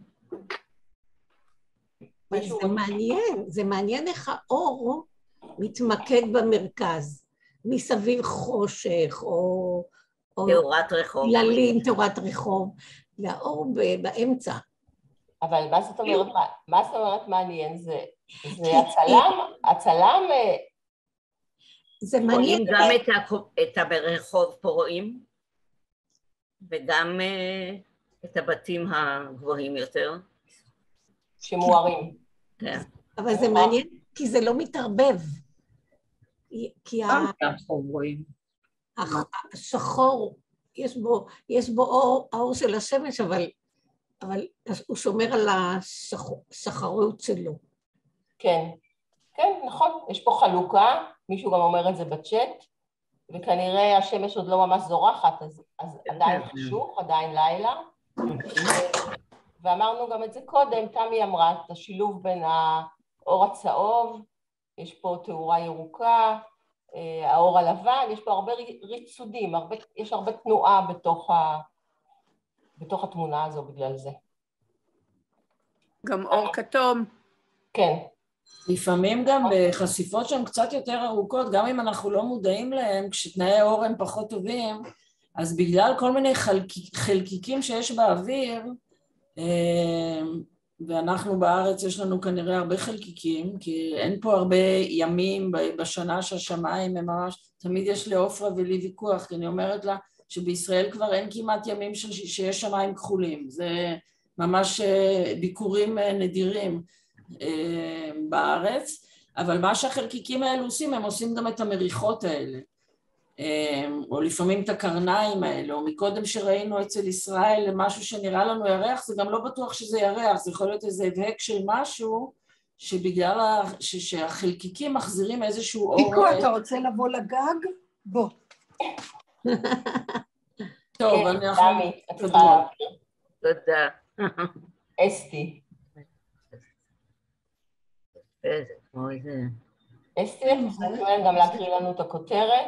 זה מעניין איך האור מתמקד במרכז, מסביב חושך או תאורת רחוב. גללים, תאורת רחוב, והאור באמצע. אבל מה זאת אומרת מעניין? זה הצלם... זה מעניין. גם את הרחוב פה רואים, וגם את הבתים הגבוהים יותר. שמוארים. כן. אבל זה מעניין, כי זה לא מתערבב. כי השחור, יש בו האור של השמש, אבל הוא שומר על השחרות שלו. כן, כן, נכון. יש פה חלוקה, מישהו גם אומר את זה בצ'אט, וכנראה השמש עוד לא ממש זורחת, אז עדיין חשוך, עדיין לילה. ואמרנו גם את זה קודם, תמי אמרה את השילוב בין האור הצהוב, יש פה תאורה ירוקה, האור הלבן, יש פה הרבה ריצודים, יש הרבה תנועה בתוך התמונה הזו בגלל זה. גם אור כתום. כן. לפעמים גם בחשיפות שהן קצת יותר ארוכות, גם אם אנחנו לא מודעים להן, כשתנאי אור הם פחות טובים, אז בגלל כל מיני חלקיקים שיש באוויר, ואנחנו בארץ יש לנו כנראה הרבה חלקיקים, כי אין פה הרבה ימים בשנה שהשמיים הם ממש, תמיד יש לאופרה ולי ויכוח, כי אני אומרת לה שבישראל כבר אין כמעט ימים שיש שמיים כחולים, זה ממש ביקורים נדירים בארץ, אבל מה שהחלקיקים האלו עושים, הם עושים גם את המריחות האלה, או לפעמים את הקרניים האלה, או מקודם שראינו אצל ישראל משהו שנראה לנו ירח, זה גם לא בטוח שזה ירח, זה יכול להיות איזה הבהק של משהו, שבגלל שהחלקיקים מחזירים איזשהו אור... פיקו, אתה רוצה לבוא לגג? בוא. טוב, אנחנו... תודה. אסתי. אסתי, את יכולה גם להקריא לנו את הכותרת?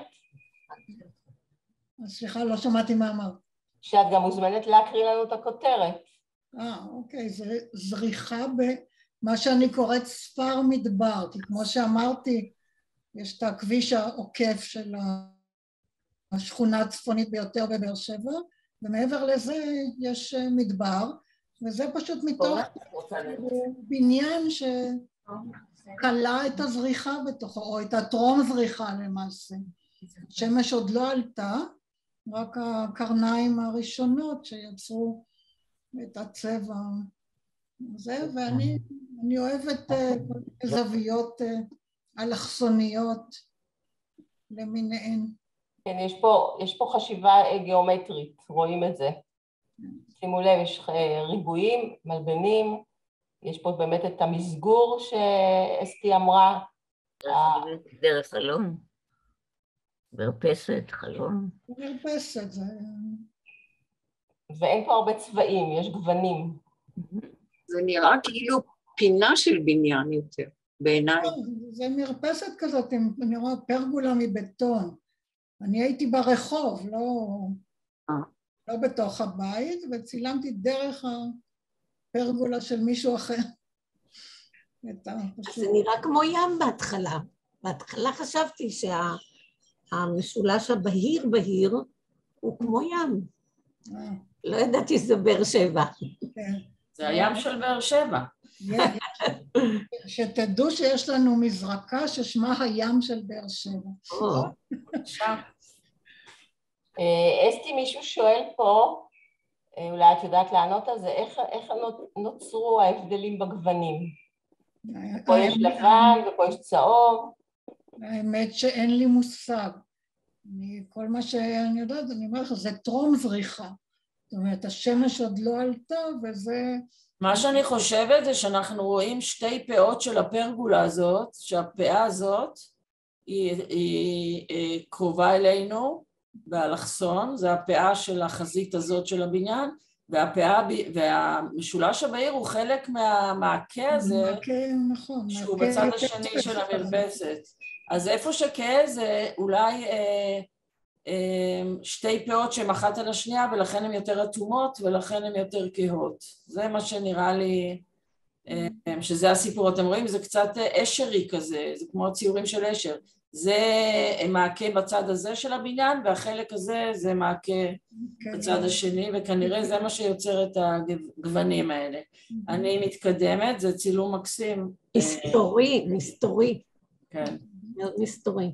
סליחה, לא שמעתי מה אמרת. שאת גם מוזמנת להקריא לנו את הכותרת. אוקיי, זה זריחה במה שאני קוראת ספר מדבר, כי כמו שאמרתי, יש את הכביש העוקף של השכונה הצפונית ביותר בבאר שבע, ומעבר לזה יש מדבר, וזה פשוט מתוך בניין שקלה את הזריחה בתוכו, או את הטרום זריחה למעשה. השמש עוד לא עלתה, רק הקרניים הראשונות שיצרו את הצבע הזה, ואני אוהבת זוויות אלכסוניות למיניהן. כן, יש פה חשיבה גיאומטרית, רואים את זה. שימו לב, יש ריבועים, מלבנים, יש פה באמת את המסגור שאסתי אמרה. דרך חלום. מרפסת, חלום. מרפסת, זה... ואין פה הרבה צבעים, יש גוונים. זה נראה כאילו פינה של בניין יותר, בעיניי. זה מרפסת כזאת, אני רואה פרגולה מבטון. אני הייתי ברחוב, לא בתוך הבית, וצילמתי דרך הפרגולה של מישהו אחר. זה נראה כמו ים בהתחלה. בהתחלה חשבתי שהמשולש הבהיר הוא כמו ים. לא ידעתי שזה באר שבע. זה הים של באר שבע. שתדעו שיש לנו מזרקה ששמה הים של באר שבע. אסתי, מישהו שואל פה, אולי את יודעת לענות על זה, איך נוצרו ההבדלים בגוונים? פה יש לבן ופה יש צהוב. האמת שאין לי מושג. כל מה שאני יודעת, אני אומר לך, זה טרום זריחה. זאת אומרת, השמש עוד לא עלתה וזה... מה שאני חושבת זה שאנחנו רואים שתי פאות של הפרגולה הזאת, שהפאה הזאת היא קרובה אלינו באלכסון, זה הפאה של החזית הזאת של הבניין, והמשולש הבהיר הוא חלק מהמעקה הזה, נכון, שהוא בצד השני של המרפסת. אז איפה שכאה זה אולי שתי פאות שהן אחת על השנייה, ולכן הן יותר אטומות, ולכן הן יותר כהות. זה מה שנראה לי, שזה הסיפור. אתם רואים, זה קצת אשרי כזה, זה כמו הציורים של אשר. זה מעקה בצד הזה של הבניין, והחלק הזה זה מעקה בצד השני, וכנראה זה מה שיוצר את הגוונים האלה. אני מתקדמת, זה צילום מקסים. מסתורי. כן. מאוד מסתורי.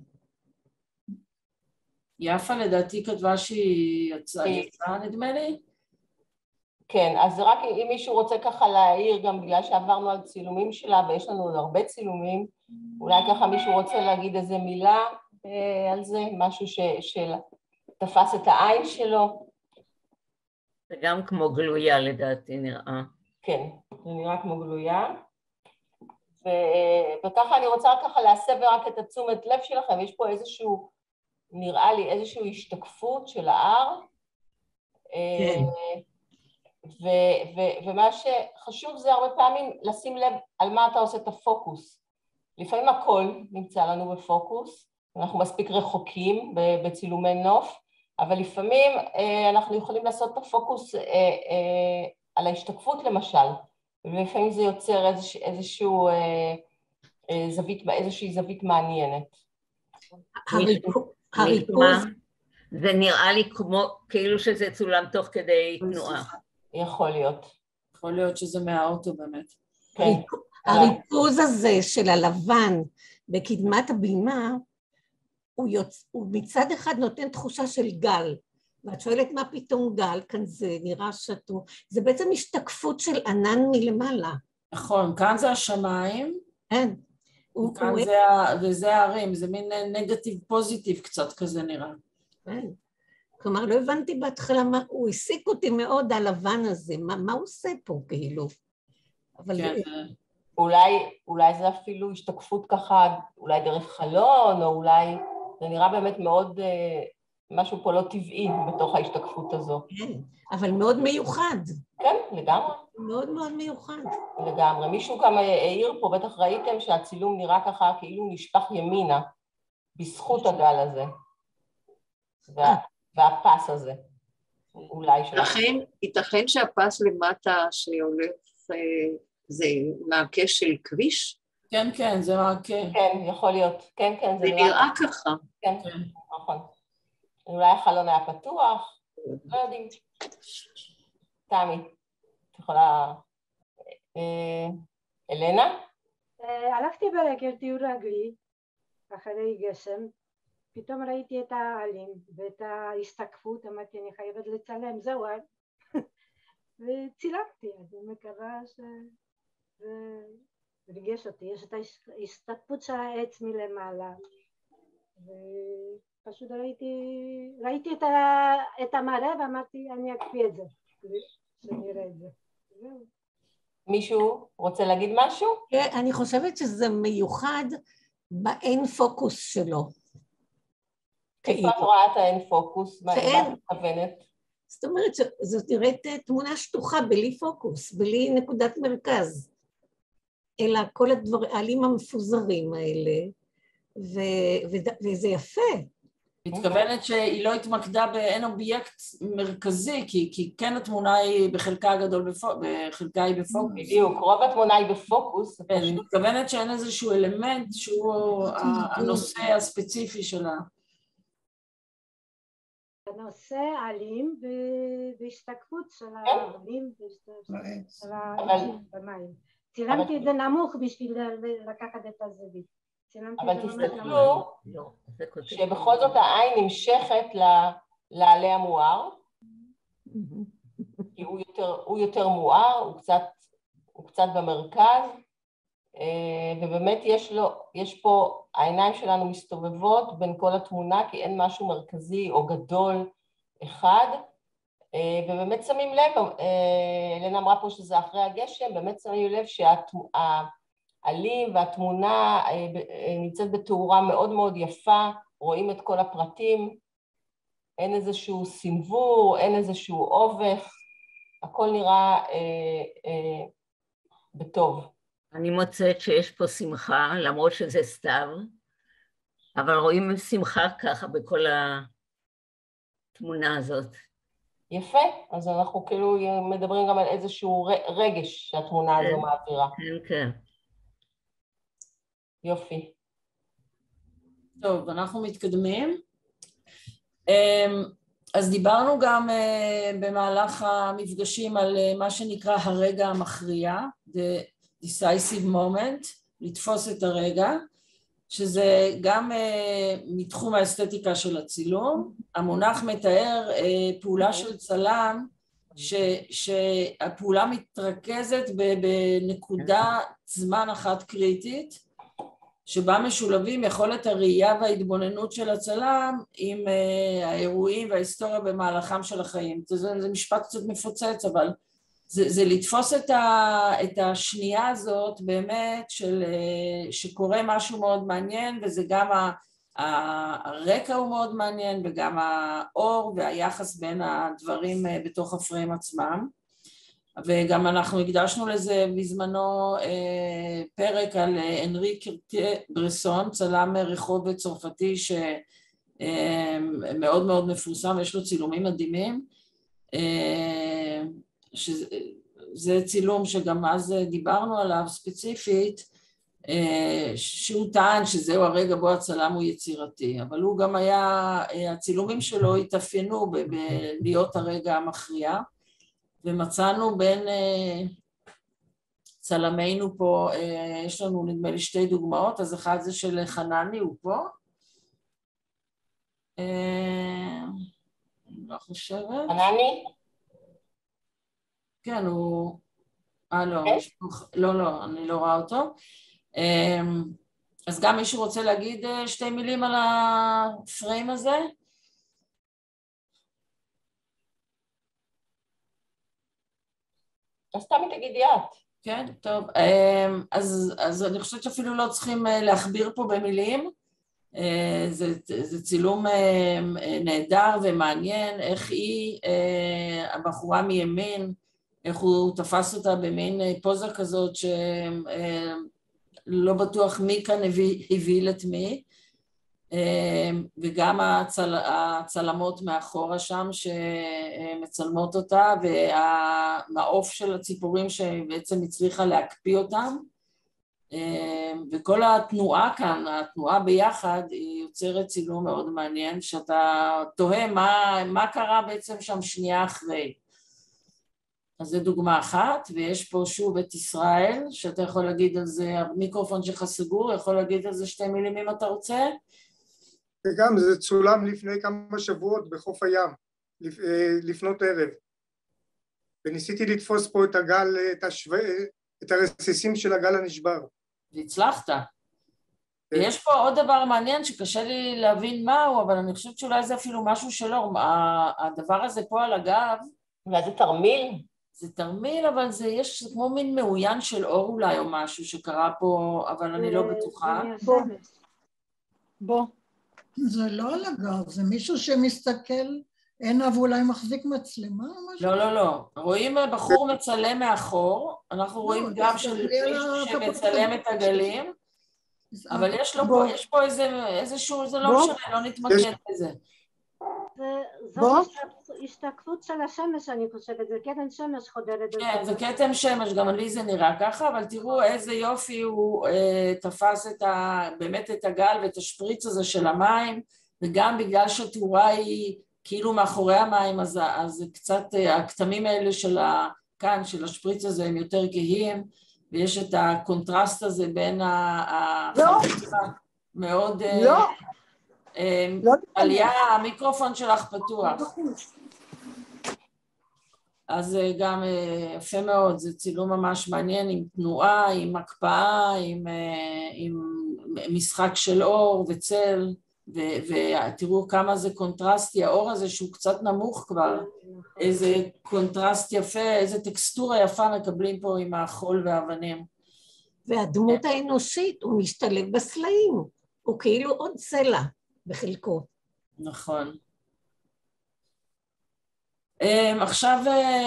יפה לדעתי כתבה שהיא יצאה, נדמה לי? כן, אז רק אם מישהו רוצה ככה להעיר, גם בגלל שעברנו על צילומים שלה, ויש לנו עוד הרבה צילומים, אולי ככה מישהו רוצה להגיד איזה מילה על זה, משהו שתפס את העין שלו. זה גם כמו גלויה לדעתי נראה. כן, זה נראה כמו גלויה. וככה אני רוצה ככה להסב רק את התשומת לב שלכם, יש פה איזשהו, נראה לי איזשהו השתקפות של ההר. כן. ומה שחשוב זה הרבה פעמים לשים לב על מה אתה עושה את הפוקוס. לפעמים הכל נמצא לנו בפוקוס, אנחנו מספיק רחוקים בצילומי נוף, אבל לפעמים אנחנו יכולים לעשות את הפוקוס על ההשתקפות למשל, ולפעמים זה יוצר איזושהי זווית מעניינת. הריכוז. זה נראה לי כמו כאילו שזה צולם תוך כדי תנועה. יכול להיות. יכול להיות שזה מהאוטו באמת. כן. הריכוז הזה של הלבן בקדמת הבימה, הוא מצד אחד נותן תחושה של גל, ואת שואלת מה פתאום גל, כאן זה נראה שטו, זה בעצם השתקפות של ענן מלמעלה. נכון, כאן זה השמיים, כן. וזה הערים, זה מין נגטיב פוזיטיב קצת כזה נראה. כן. כלומר, לא הבנתי בהתחלה מה, הוא העסיק אותי מאוד הלבן הזה, מה הוא עושה פה כאילו? אבל כן. אולי זה אפילו השתקפות ככה, אולי דרך חלון, או אולי זה נראה באמת מאוד, משהו פה לא טבעי בתוך ההשתקפות הזו. כן, אבל מאוד מיוחד. כן, לגמרי. מאוד מאוד מיוחד. לגמרי. מישהו גם העיר פה, בטח ראיתם שהצילום נראה ככה כאילו נשפך ימינה, בזכות הגל הזה. והפס הזה, אולי שלכם. ייתכן שהפס למטה שהולך, זה מעקה של כביש? כן, כן, זה מעקה. כן, יכול להיות. כן, כן, זה נראה ככה. כן, נכון. אולי החלון היה פתוח, לא יודעים. תמי, את יכולה... אלנה? הלכתי ברגל טיול רגלי, אחרי גשם, פתאום ראיתי את העלים ואת ההשתקפות, אמרתי אני חייבת לצלם, זהו, וצילמתי, אני מקווה שזה ריגש אותי, יש את ההשתקפות של העץ מלמעלה, ופשוט ראיתי את המראה ואמרתי אני אקפיא את זה, שנראה את זה. מישהו רוצה להגיד משהו? אני חושבת שזה מיוחד באין פוקוס שלו. איפה את רואה את האין פוקוס? מה את מתכוונת? זאת אומרת שזאת נראית תמונה שטוחה בלי פוקוס, בלי נקודת מרכז, אלא כל העלים המפוזרים האלה, וזה יפה. מתכוונת שהיא לא התמקדה באין אובייקט מרכזי, כי כן התמונה היא בחלקה הגדול, בחלקה היא בפוקוס. בדיוק, רוב התמונה היא בפוקוס. אני מתכוונת שאין איזשהו אלמנט שהוא הנושא הספציפי שלה. הנושא עלים בהשתקפות של העלים במים. צילמתי את זה נמוך בשביל לקחת את הזווית. אבל תסתכלו שבכל זאת העין נמשכת לעלה המואר, כי הוא יותר מואר, הוא קצת במרכז, ובאמת יש פה, העיניים שלנו מסתובבות בין כל התמונה, כי אין משהו מרכזי או גדול אחד, ובאמת שמים לב, אלנה אמרה פה שזה אחרי הגשם, באמת שמים לב העלים והתמונה נמצאת בתאורה מאוד מאוד יפה, רואים את כל הפרטים, אין איזשהו סנוור, אין איזשהו אובך, הכל נראה בטוב. אני מוצאת שיש פה שמחה, למרות שזה סתיו, אבל רואים שמחה ככה בכל התמונה הזאת. יפה, אז אנחנו כאילו מדברים גם על איזשהו רגש שהתמונה הזו מעבירה. כן, כן. יופי. טוב, אנחנו מתקדמים. אז דיברנו גם במהלך המפגשים על מה שנקרא הרגע המכריע, the decisive moment, לתפוס את הרגע, שזה גם מתחום האסתטיקה של הצילום. המונח מתאר פעולה של צלם, שהפעולה מתרכזת בנקודה זמן אחת קריטית, שבה משולבים יכולת הראייה וההתבוננות של הצלם עם האירועים וההיסטוריה במהלכם של החיים. זה משפט קצת מפוצץ, אבל זה לתפוס את השנייה הזאת באמת שקורה משהו מאוד מעניין, וזה גם הרקע הוא מאוד מעניין, וגם האור והיחס בין הדברים בתוך הפריים עצמם. וגם אנחנו הקדשנו לזה בזמנו פרק על אנרי ברסון, צלם רחוב צרפתי שמאוד מאוד מפורסם, יש לו צילומים מדהימים, שזה צילום שגם אז דיברנו עליו ספציפית, שהוא טען שזהו הרגע בו הצלם הוא יצירתי, אבל הוא גם היה, הצילומים שלו התאפיינו בלהיות הרגע המכריע, ומצאנו בין צלמינו פה, יש לנו נדמה לי שתי דוגמאות, אז אחד זה של חנני, הוא פה. אני לא חושבת. חנני? כן, הוא... לא, אני לא רואה אותו. אז גם מישהו רוצה להגיד שתי מילים על הפריים הזה? אז סתם תגידי את. כן, טוב. אז אני חושבת שאפילו לא צריכים להכביר פה במילים. זה צילום נהדר ומעניין, איך היא, הבחורה מימין, איך הוא תפס אותה במין פוזה כזאת שלא בטוח מי כאן הביא את מי, וגם הצלמות מאחורה שם שמצלמות אותה, והמעוף של הציפורים שבעצם הצליחה להקפיא אותם, וכל התנועה כאן, התנועה ביחד, היא יוצרת צילום מאוד מעניין, שאתה תוהה מה קרה בעצם שם שנייה אחרי. אז זו דוגמה אחת, ויש פה שוב את ישראל, שאתה יכול להגיד על זה, המיקרופון שלך סגור, יכול להגיד על זה שתי מילים אם אתה רוצה? וגם זה צולם לפני כמה שבועות בחוף הים, לפנות ערב. וניסיתי לתפוס פה את הגל, את הרסיסים של הגל הנשבר. והצלחת. ויש פה עוד דבר מעניין שקשה לי להבין מהו, אבל אני חושבת שאולי זה אפילו משהו שלא. הדבר הזה פה על הגב... אולי זה תרמיל? זה תרמיל, אבל זה כמו מין מעוין של אור אולי או משהו שקרה פה, אבל אני לא בטוחה. בוא. זה לא על הגב, זה מישהו שמסתכל, עיניו אולי מחזיק מצלמה או משהו? לא. רואים בחור מצלם מאחור, אנחנו רואים גב של מישהו שמצלם את הגלים, אבל יש פה איזשהו, זה לא משנה, לא נתמקד בזה. זאת השתקפות של השמש, אני חושבת, זה כתם שמש חודרת. כן, זה כתם שמש, גם לי זה נראה ככה, אבל תראו איזה יופי הוא תפס באמת את הגל ואת השפריץ הזה של המים, וגם בגלל שהתאורה היא כאילו מאחורי המים, אז קצת הכתמים האלה כאן, של השפריץ הזה, הם יותר כהים, ויש את הקונטרסט הזה בין החלוצה מאוד... עליה, המיקרופון שלך פתוח. אז גם יפה מאוד, זה צילום ממש מעניין עם תנועה, עם הקפאה, עם משחק של אור וצל, ותראו כמה זה קונטרסטי, האור הזה שהוא קצת נמוך כבר, איזה קונטרסט יפה, איזה טקסטורה יפה מקבלים פה עם החול והאבנים. והדמות האנושית, הוא משתלב בסלעים, הוא כאילו עוד סלע. בחלקו. נכון. עכשיו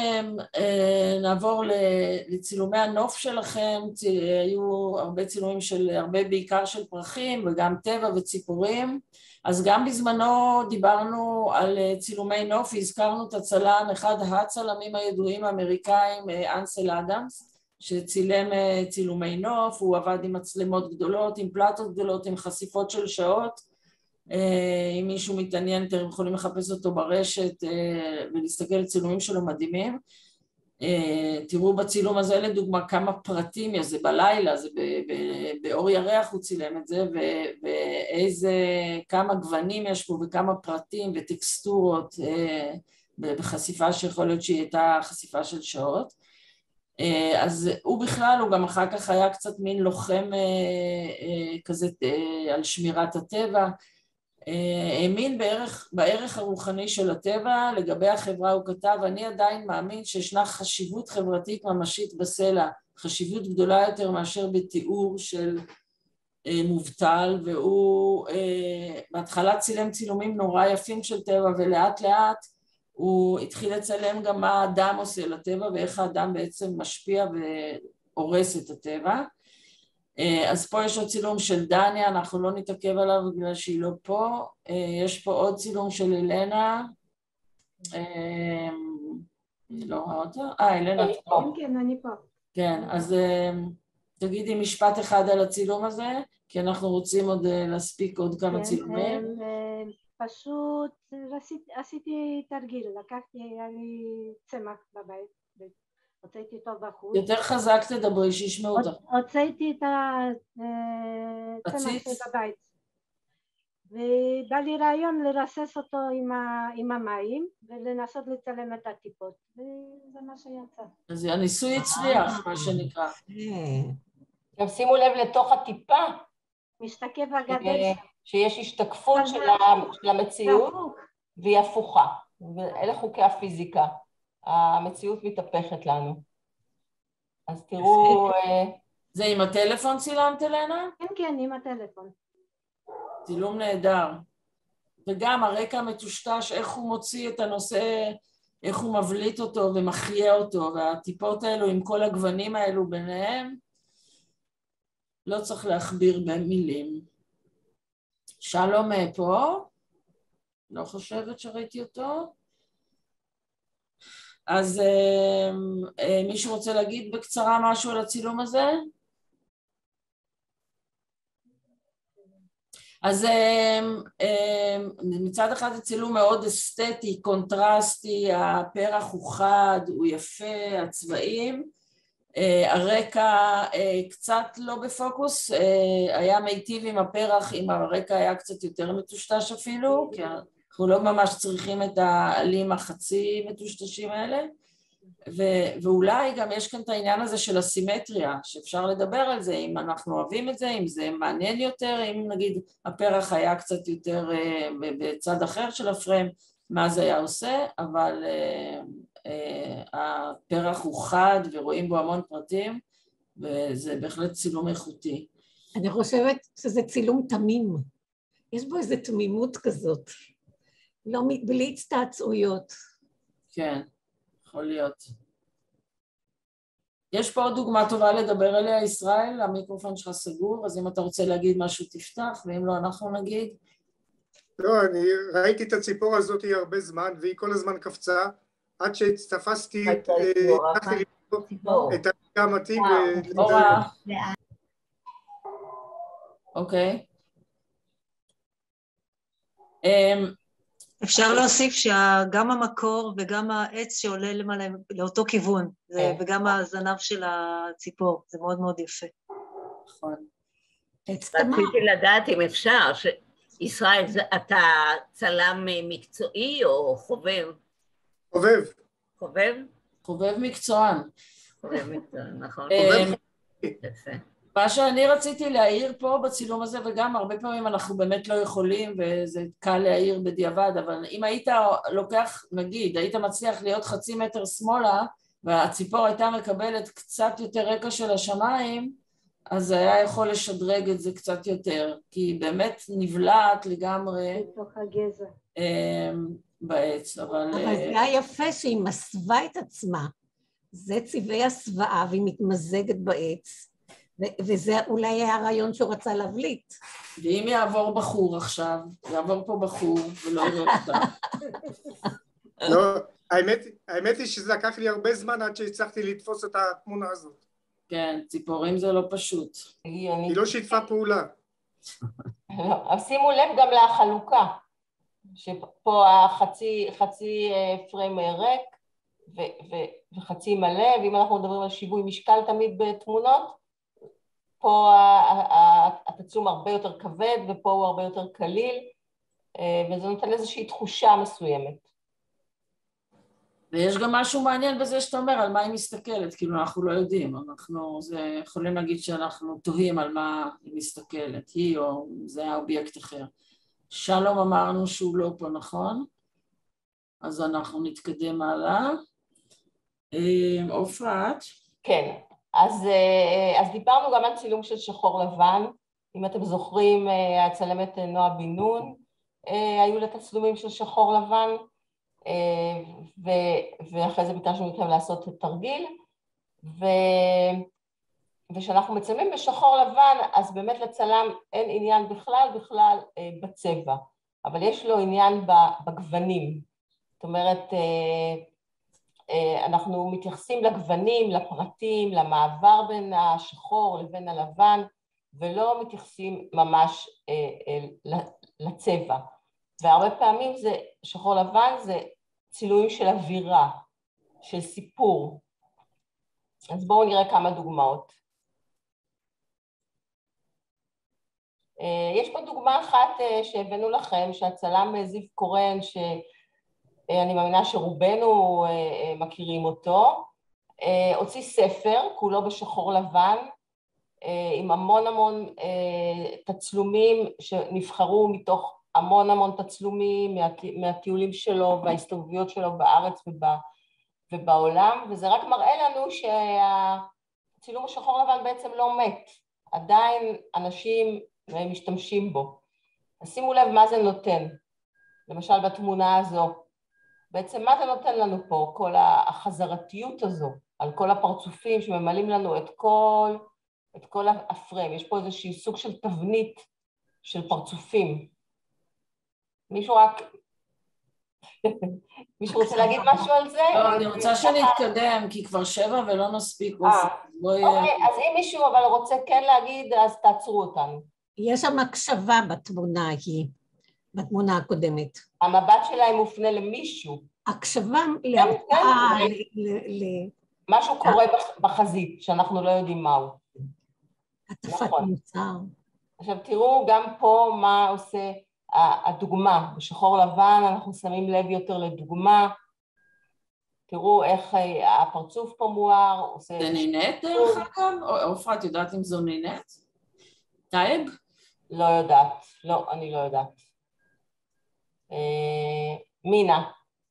נעבור לצילומי הנוף שלכם, היו הרבה צילומים בעיקר של פרחים וגם טבע וציפורים, אז גם בזמנו דיברנו על צילומי נוף, הזכרנו את הצלם, אחד הצלמים הידועים האמריקאים, אנסל אדמס, שצילם צילומי נוף, הוא עבד עם מצלמות גדולות, עם פלטות גדולות, עם חשיפות של שעות, אם מישהו מתעניין, אתם יכולים לחפש אותו ברשת ולהסתכל על צילומים שלו מדהימים. תראו בצילום הזה לדוגמה כמה פרטים יש, זה בלילה, זה באור ירח הוא צילם את זה, כמה גוונים יש פה וכמה פרטים וטקסטורות בחשיפה שיכול להיות שהיא הייתה חשיפה של שעות. אז הוא בכלל, הוא גם אחר כך היה קצת מין לוחם כזה על שמירת הטבע, האמין בערך הרוחני של הטבע. לגבי החברה הוא כתב, אני עדיין מאמין שישנה חשיבות חברתית ממשית בסלע, חשיבות גדולה יותר מאשר בתיאור של מובטל, והוא בהתחלה צילם צילומים נורא יפים של טבע, ולאט לאט הוא התחיל לצלם גם מה האדם עושה לטבע ואיך האדם בעצם משפיע והורס את הטבע. אז פה יש עוד צילום של דניה, אנחנו לא נתעכב עליו בגלל שהיא לא פה. יש פה עוד צילום של אלנה. אני לא רואה אותה. אלנה פה. כן, אני פה. כן, אז תגידי משפט אחד על הצילום הזה, כי אנחנו רוצים עוד להספיק עוד כמה צילומים. פשוט עשיתי תרגיל, לקחתי, היה לי צמח בבית. הוצאתי אותו בחוץ. יותר חזק תדברי, שישמעו אותך. הוצאתי את הצמח בבית. ובא לי רעיון לרסס אותו עם המים, ולנסות לצלם את הטיפות. וזה מה שיצא. אז הניסוי הצליח, מה שנקרא. גם שימו לב לתוך הטיפה. משתקף הגדל. שיש השתקפות של המציאות, והיא הפוכה. ואלה חוקי הפיזיקה. המציאות מתהפכת לנו. אז תראו... זה עם הטלפון צילמת, אלנה? כן, כן, עם הטלפון. צילום נהדר. וגם הרקע המטושטש, איך הוא מוציא את הנושא, איך הוא מבליט אותו ומחיה אותו, והטיפות האלו עם כל הגוונים האלו ביניהם, לא צריך להכביר במילים. שלום פה, לא חושבת שראיתי אותו. אז מישהו רוצה להגיד בקצרה משהו על הצילום הזה? אז מצד אחד הצילום מאוד אסתטי, קונטרסטי, הפרח הוא חד, הוא יפה, הצבעים, הרקע קצת לא בפוקוס, היה מיטיב עם הפרח, אם הרקע היה קצת יותר מטושטש אפילו, כי אנחנו לא ממש צריכים את העלים החצי מטושטשים האלה, ואולי גם יש כאן את העניין הזה של הסימטריה, שאפשר לדבר על זה, אם אנחנו אוהבים את זה, אם זה מעניין יותר, אם נגיד הפרח היה קצת יותר בצד אחר של הפריים, מה זה היה עושה, אבל הפרח הוא חד ורואים בו המון פרטים, וזה בהחלט צילום איכותי. אני חושבת שזה צילום תמים, יש בו איזו תמימות כזאת. לא, בלי הצטעצעויות. כן, יכול להיות. יש פה עוד דוגמה טובה לדבר עליה, ישראל, המיקרופון שלך סגור, אז אם אתה רוצה להגיד משהו תפתח, ואם לא אנחנו נגיד. לא, אני ראיתי את הציפור הזאת הרבה זמן, והיא כל הזמן קפצה, עד שתפסתי את המתיג. אוקיי. אפשר להוסיף שגם המקור וגם העץ שעולה למעלה לאותו כיוון, וגם הזנב של הציפור, זה מאוד מאוד יפה. נכון. רציתי לדעת אם אפשר, ישראל, אתה צלם מקצועי או חובב? חובב. חובב? חובב מקצוען. חובב מקצוען, נכון. יפה. מה שאני רציתי להעיר פה בצילום הזה, וגם הרבה פעמים אנחנו באמת לא יכולים, וזה קל להעיר בדיעבד, אבל אם היית לוקח, נגיד, היית מצליח להיות חצי מטר שמאלה, והציפור הייתה מקבלת קצת יותר רקע של השמיים, אז היה יכול לשדרג את זה קצת יותר, כי באמת נבלעת לגמרי בתוך הגזע. בעץ, אבל זה היה יפה שהיא מסווה את עצמה, זה צבעי הסוואה, והיא מתמזגת בעץ, וזה אולי היה הרעיון שהוא רצה להבליט. ואם יעבור בחור עכשיו, יעבור פה בחור ולא יראה אותה. לא, האמת היא שזה לקח לי הרבה זמן עד שהצלחתי לתפוס את התמונה הזאת. כן, ציפורים זה לא פשוט. היא לא שיתפה פעולה. לא, שימו לב גם לחלוקה, שפה חצי פריים ריק וחצי מלא, ואם אנחנו מדברים על שיווי משקל תמיד בתמונות, פה התצלום הרבה יותר כבד ופה הוא הרבה יותר קליל, וזה נותן איזושהי תחושה מסוימת. ויש גם משהו מעניין בזה שאתה אומר על מה היא מסתכלת, כאילו אנחנו לא יודעים, אנחנו יכולים להגיד שאנחנו תוהים על מה היא מסתכלת, היא או זה היה אובייקט אחר. שלום אמרנו שהוא לא פה, נכון? אז אנחנו נתקדם הלאה. אופרת? כן, אז דיברנו גם על צילום של שחור לבן, אם אתם זוכרים, הצלמת נועה בן נון, היו לה תצלומים של שחור לבן, ואחרי זה ביקשנו מכם לעשות תרגיל, ושאנחנו מצלמים בשחור לבן, אז באמת לצלם אין עניין בכלל בצבע, אבל יש לו עניין בגוונים. זאת אומרת, אנחנו מתייחסים לגוונים, לפרטים, למעבר בין השחור לבין הלבן, ולא מתייחסים ממש לצבע. והרבה פעמים זה שחור לבן, זה צילומים של אווירה, של סיפור. אז בואו נראה כמה דוגמאות. יש פה דוגמה אחת שהבאנו לכם, שהצלם זיו קורן, שאני מאמינה שרובנו מכירים אותו, הוציא ספר, כולו בשחור לבן, עם המון תצלומים שנבחרו מתוך המון תצלומים מהטיולים שלו וההסתובבויות שלו בארץ ובעולם, וזה רק מראה לנו שהצילום השחור לבן בעצם לא מת, עדיין אנשים משתמשים בו. אז שימו לב מה זה נותן, למשל בתמונה הזו, בעצם מה זה נותן לנו פה, כל החזרתיות הזו, על כל הפרצופים שממלאים לנו את כל הפריים, יש פה איזושהי סוג של תבנית של פרצופים. מישהו רוצה להגיד משהו על זה? לא, אני רוצה שנתקדם, כי כבר 7 ולא נספיק. אוקיי, אז אם מישהו אבל רוצה כן להגיד, אז תעצרו אותנו. יש שם הקשבה בתמונה ההיא, בתמונה הקודמת. המבט שלהם מופנה למישהו. הקשבה להרפאה, משהו קורה בחזית, שאנחנו לא יודעים מהו. הטפת מוצר. עכשיו תראו גם פה מה עושה הדוגמה. בשחור לבן אנחנו שמים לב יותר לדוגמה. תראו איך הפרצוף פה מואר. זה נינט דרך אגב? אופרה, את יודעת אם זו נינט? טייב? לא יודעת. לא, אני לא יודעת. מינה.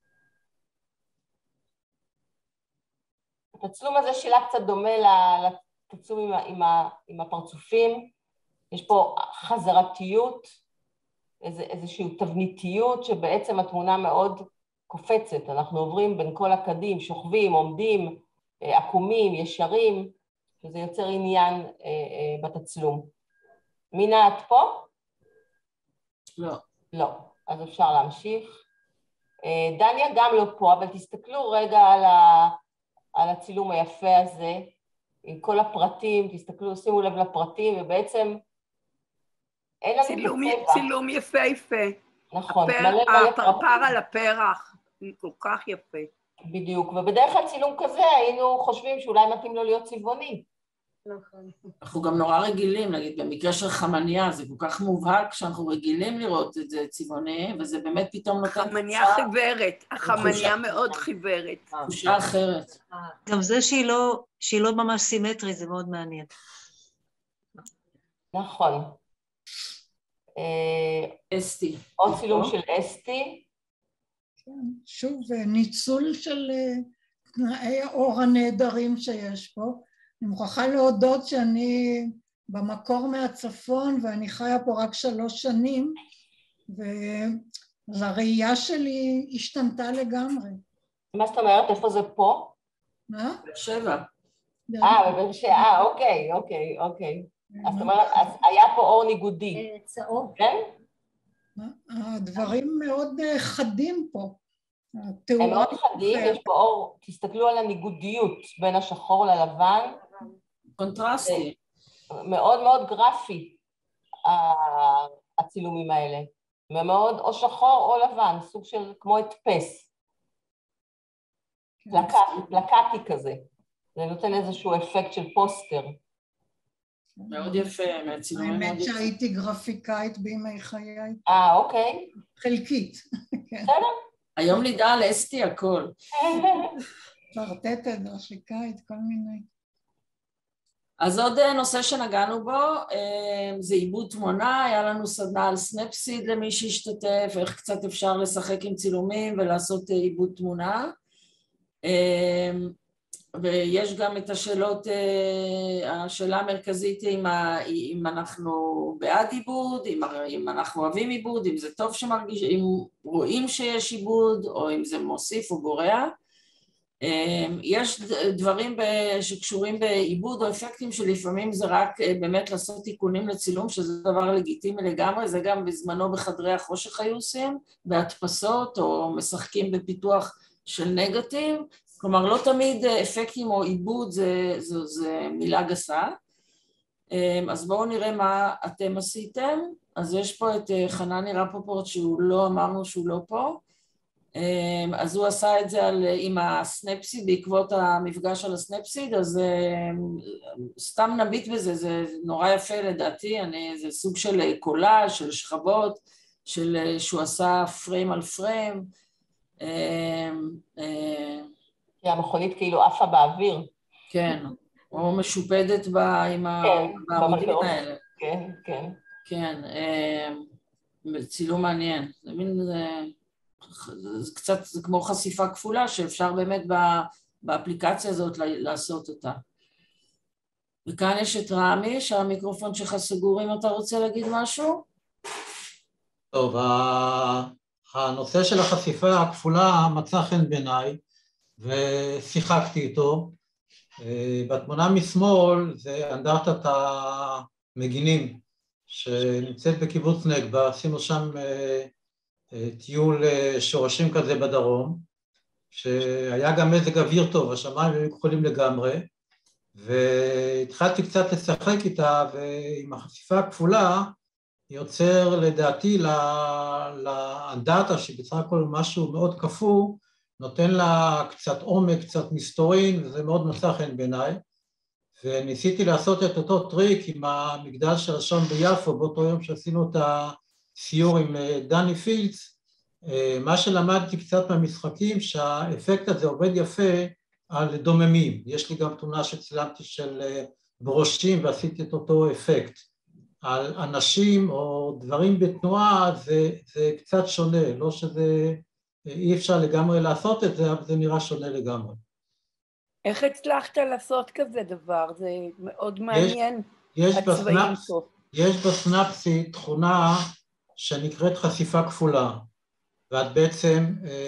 התצלום הזה שלה קצת דומה לתצלום עם הפרצופים. יש פה חזרתיות, איזושהי תבניתיות שבעצם התמונה מאוד קופצת. אנחנו עוברים בין כל הקדים, שוכבים, עומדים, עקומים, ישרים, שזה יוצר עניין בתצלום. מינה, את פה? לא. לא, אז אפשר להמשיך. דניה גם לא פה, אבל תסתכלו רגע על הצילום היפה הזה, עם כל הפרטים, תסתכלו, שימו לב לפרטים, ובעצם אין לנו בצבע. צילום יפה. נכון. הפרפר על הפרח, כל כך יפה. בדיוק, ובדרך כלל צילום כזה היינו חושבים שאולי מתאים לו להיות צבעוני. נכון. אנחנו גם נורא רגילים, נגיד, במקרה של חמניה, זה כל כך מובהק שאנחנו רגילים לראות את זה צבעוני, וזה באמת פתאום נותן... חמניה חיוורת, החמניה מאוד חיוורת. תחושה אחרת. גם זה שהיא לא ממש סימטרית, זה מאוד מעניין. נכון. אסתי. עוד צילום של אסתי. שוב, ניצול של תנאי האור הנהדרים שיש פה. אני מוכרחה להודות שאני במקור מהצפון ואני חיה פה רק 3 שנים, והראייה שלי השתנתה לגמרי. מה זאת אומרת? איפה זה פה? מה? באר שבע. בבאר שבע, אוקיי. אז זאת אומרת, היה פה אור ניגודי. צהוב. כן? הדברים מאוד חדים פה. הם מאוד חדים, יש פה אור, תסתכלו על הניגודיות בין השחור ללבן. קונטרסטי. מאוד מאוד גרפי. הצילומים האלה. מאוד או שחור או לבן, סוג של כמו הדפס. פלקטי כזה. זה נותן איזשהו אפקט של פוסטר. מאוד יפה, מהצילומים מאוד האמת יפה. שהייתי גרפיקאית בימי חיי. אוקיי. חלקית. בסדר. היום נדע על אסתי הכל. פרטטת, גרפיקאית, כל מיני. אז עוד נושא שנגענו בו, זה עיבוד תמונה, היה לנו סדנה על סנאפסיד למי שהשתתף, איך קצת אפשר לשחק עם צילומים ולעשות עיבוד תמונה. ויש גם את השאלות, השאלה המרכזית אם אנחנו בעד עיבוד, אם אנחנו אוהבים עיבוד, אם זה טוב שמרגיש, אם רואים שיש עיבוד, או אם זה מוסיף או גורע. יש דברים שקשורים בעיבוד או אפקטים שלפעמים זה רק באמת לעשות תיקונים לצילום, שזה דבר לגיטימי לגמרי, זה גם בזמנו בחדרי החושך היו עושים, בהדפסות או משחקים בפיתוח של נגטיב, כלומר לא תמיד אפקטים או עיבוד זה מילה גסה. אז בואו נראה מה אתם עשיתם. אז יש פה את חנני רפופורט שהוא לא, אמרנו שהוא לא פה, אז הוא עשה את זה עם הסנאפסיד, בעקבות המפגש על הסנאפסיד, אז סתם נביט בזה, זה נורא יפה לדעתי, זה סוג של קולאז' של שכבות, שהוא עשה פריים על פריים. המכונית כאילו עפה באוויר. כן, או משופדת בעמודים האלה. כן, כן. כן, צילום מעניין, זה מין... זה קצת, זה כמו חשיפה כפולה שאפשר באמת באפליקציה הזאת לעשות אותה. וכאן יש את רמי, שהמיקרופון שלך סגור אם אתה רוצה להגיד משהו. טוב, הנושא של החשיפה הכפולה מצא חן בעיניי, ושיחקתי איתו. בתמונה משמאל זה אנדרטת המגינים, שנמצאת בקיבוץ נגבה, עשינו שם טיול שורשים כזה בדרום, שהיה גם מזג אוויר טוב, השמיים היו כחולים לגמרי, והתחלתי קצת לשחק איתה, ועם החשיפה הכפולה יוצר לדעתי לאנדרטה, שבסך הכל משהו מאוד קפוא, נותן לה קצת עומק, קצת מסתורין, וזה מאוד מצא חן בעיניי, וניסיתי לעשות את אותו טריק עם המגדל של השעון ביפו, באותו יום שעשינו את סיור עם דני פילץ. מה שלמדתי קצת מהמשחקים, שהאפקט הזה עובד יפה על דוממים. יש לי גם תמונה שצילמתי של ברושים ועשיתי את אותו אפקט. על אנשים או דברים בתנועה זה קצת שונה, לא שזה אי אפשר לגמרי לעשות את זה, אבל זה נראה שונה לגמרי. איך הצלחת לעשות כזה דבר? זה מאוד מעניין. יש בסנאפסיד תכונה שנקראת חשיפה כפולה, ואת בעצם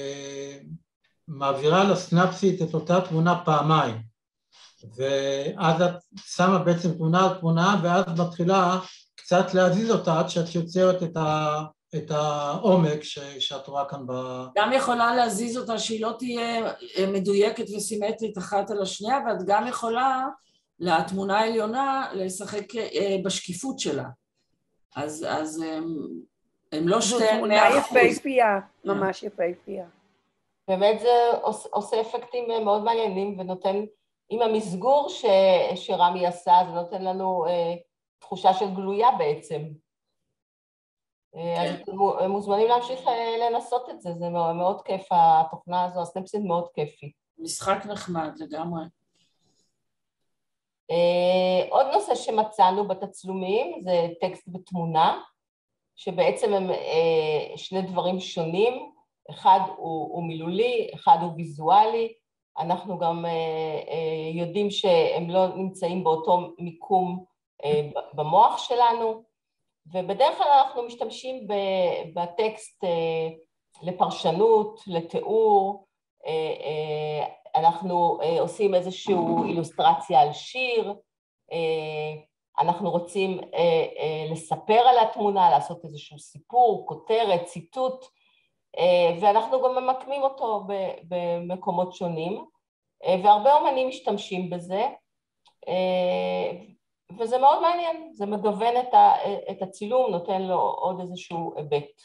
מעבירה לסנאפסיד את אותה תמונה פעמיים, ואז את שמה בעצם תמונה על תמונה, ואז מתחילה קצת להזיז אותה עד שאת יוצרת את העומק שאת רואה כאן גם יכולה להזיז אותה שהיא לא תהיה מדויקת וסימטרית אחת על השנייה, ואת גם יכולה לתמונה העליונה לשחק בשקיפות שלה. אז הם לא שתי 100%. זו תמונה יפהפייה, ממש יפהפייה. באמת זה עושה אפקטים מאוד מעניינים ונותן, עם המסגור שרמי עשה, זה נותן לנו תחושה של גלויה בעצם. אז הם מוזמנים להמשיך לנסות את זה, זה מאוד כיף, התוכנה הזו, הסנאפסיד מאוד כיפי. משחק נחמד לגמרי. עוד נושא שמצאנו בתצלומים זה טקסט ותמונה, שבעצם הם שני דברים שונים, אחד הוא מילולי, אחד הוא ויזואלי, אנחנו גם יודעים שהם לא נמצאים באותו מיקום במוח שלנו, ובדרך כלל אנחנו משתמשים בטקסט לפרשנות, לתיאור, אנחנו עושים איזושהי אילוסטרציה על שיר, אנחנו רוצים לספר על התמונה, לעשות איזשהו סיפור, כותרת, ציטוט, ואנחנו גם ממקמים אותו במקומות שונים, והרבה אומנים משתמשים בזה, וזה מאוד מעניין, זה מגוון את הצילום, נותן לו עוד איזשהו היבט.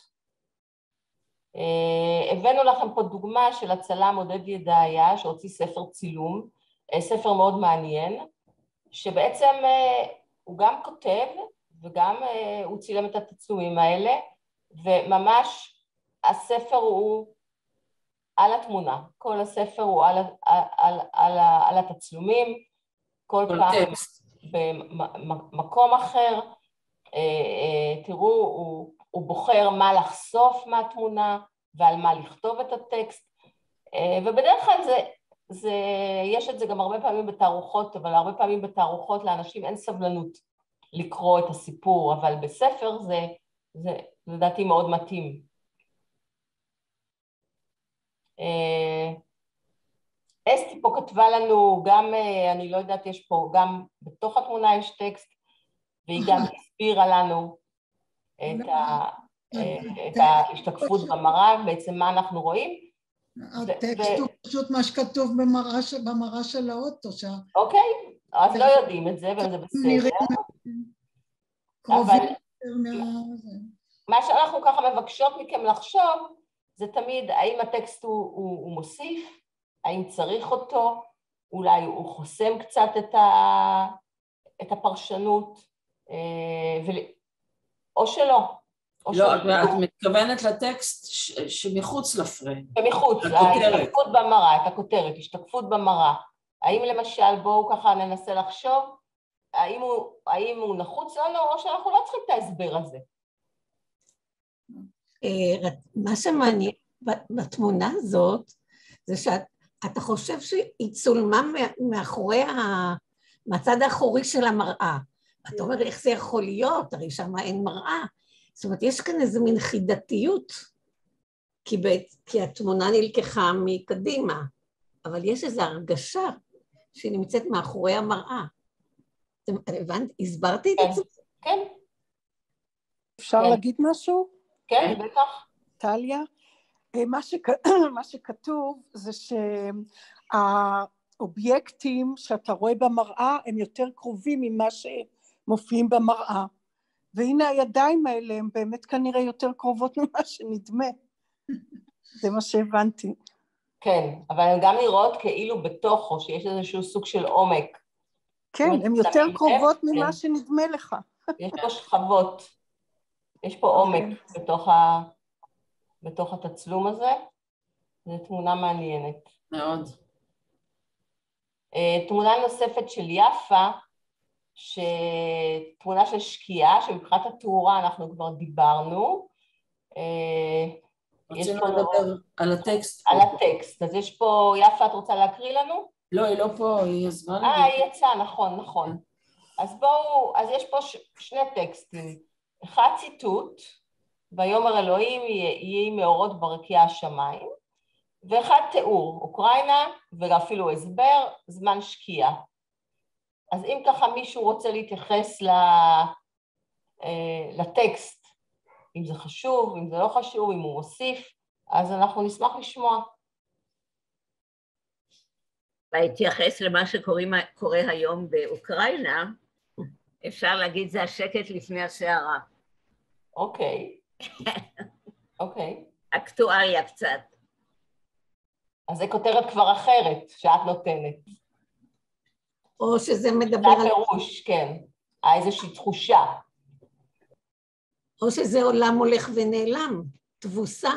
הבאנו לכם פה דוגמה של הצלם עודד ידעיה, שהוציא ספר צילום, ספר מאוד מעניין, שבעצם הוא גם כותב וגם הוא צילם את התצלומים האלה, וממש הספר הוא על התמונה, כל הספר הוא על התצלומים, כל פעם במקום אחר. תראו, הוא בוחר מה לחשוף מהתמונה ועל מה לכתוב את הטקסט, ובדרך כלל יש את זה גם הרבה פעמים בתערוכות, אבל הרבה פעמים בתערוכות לאנשים אין סבלנות לקרוא את הסיפור, אבל בספר זה לדעתי מאוד מתאים. אסתי פה כתבה לנו גם, אני לא יודעת, יש פה גם בתוך התמונה יש טקסט, והיא גם הסבירה לנו את ההשתקפות במראה, בעצם מה אנחנו רואים. הטקסט הוא פשוט מה שכתוב במראה של האוטו. אוקיי, אז לא יודעים את זה, וזה בסדר. אבל מה שאנחנו ככה מבקשות מכם לחשוב, זה תמיד האם הטקסט הוא מוסיף, האם צריך אותו, אולי הוא חוסם קצת את הפרשנות, או שלא. לא, את מתכוונת לטקסט שמחוץ לפריים. שמחוץ, ההשתקפות במראה, את הכותרת, השתקפות במראה. האם למשל, בואו ככה ננסה לחשוב, האם הוא נחוץ לנו, או שאנחנו לא צריכים את ההסבר הזה. מה שמעניין בתמונה הזאת, זה שאתה חושב שהיא צולמה מהצד האחורי של המראה. אתה אומר, איך זה יכול להיות? הרי שם אין מראה. זאת אומרת, יש כאן איזו מין חידתיות, כי התמונה נלקחה מקדימה, אבל יש איזו הרגשה שהיא נמצאת מאחורי המראה. הבנת? הסברתי את זה? כן. אפשר להגיד משהו? כן, בטח. טליה? מה שכתוב זה שהאובייקטים שאתה רואה במראה הם יותר קרובים ממה שמופיעים במראה. והנה הידיים האלה הן באמת כנראה יותר קרובות ממה שנדמה. זה מה שהבנתי. כן, אבל הן גם נראות כאילו בתוכו, שיש איזשהו סוג של עומק. כן, הן יותר קרובות ממה שנדמה לך. יש פה שכבות, יש פה עומק בתוך התצלום הזה. זו תמונה מעניינת. מאוד. תמונה נוספת של יפה, תמונה של שקיעה, שמבחינת התאורה אנחנו כבר דיברנו. רצינו לדבר על הטקסט. על הטקסט, אז יש פה, יפה, את רוצה להקריא לנו? לא, היא לא פה, היא עזבה. היא יצאה, נכון. אז בואו, אז יש פה שני טקסטים. אחד ציטוט, ויאמר אלוהים יהי מאורות ברקיע השמיים, ואחד תיאור, אוקראינה, ואפילו הסבר, זמן שקיעה. אז אם ככה מישהו רוצה להתייחס לטקסט, אם זה חשוב, אם זה לא חשוב, אם הוא מוסיף, אז אנחנו נשמח לשמוע. להתייחס למה שקורה היום באוקראינה, אפשר להגיד זה השקט לפני הסערה. אוקיי. אקטואליה קצת. אז זה כותרת כבר אחרת שאת נותנת. או שזה מדבר על... זה הפירוש, כן. איזושהי תחושה. או שזה עולם הולך ונעלם, תבוסה.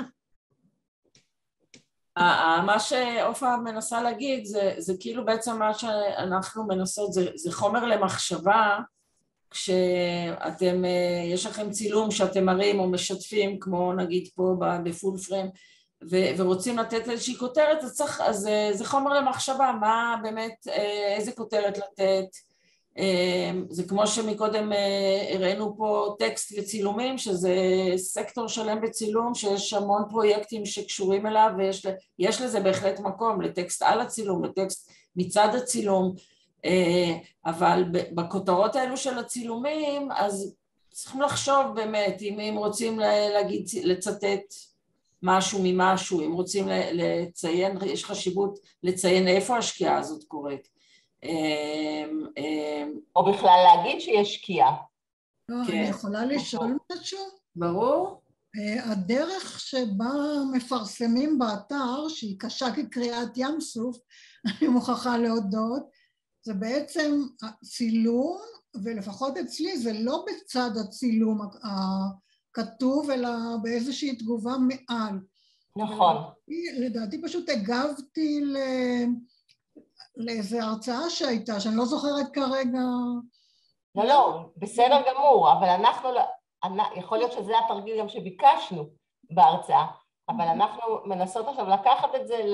מה שאופה מנסה להגיד, זה כאילו בעצם מה שאנחנו מנסות, זה חומר למחשבה, כשאתם, יש לכם צילום שאתם מראים או משתפים, כמו נגיד פה בפול פריים, ורוצים לתת איזושהי כותרת, אז זה חומר למחשבה, מה באמת, איזה כותרת לתת, זה כמו שמקודם הראינו פה טקסט וצילומים, שזה סקטור שלם בצילום, שיש המון פרויקטים שקשורים אליו, ויש לזה בהחלט מקום, לטקסט על הצילום, לטקסט מצד הצילום, אבל בכותרות האלו של הצילומים, אז צריכים לחשוב באמת, אם רוצים להגיד, לצטט משהו ממשהו, אם רוצים לציין, יש חשיבות לציין איפה השקיעה הזאת קורית, או בכלל להגיד שיש שקיעה. אני יכולה לשאול משהו? ברור. הדרך שבה מפרסמים באתר, שהיא קשה כקריאת ים סוף, אני מוכרחה להודות, זה בעצם צילום, ולפחות אצלי זה לא בצד הצילום הכתוב, אלא באיזושהי תגובה מעל. נכון. לדעתי פשוט הגבתי לאיזו הרצאה שהייתה, שאני לא זוכרת כרגע. לא, בסדר גמור, אבל אנחנו, יכול להיות שזה התרגיל גם שביקשנו בהרצאה, אבל אנחנו מנסות עכשיו לקחת את זה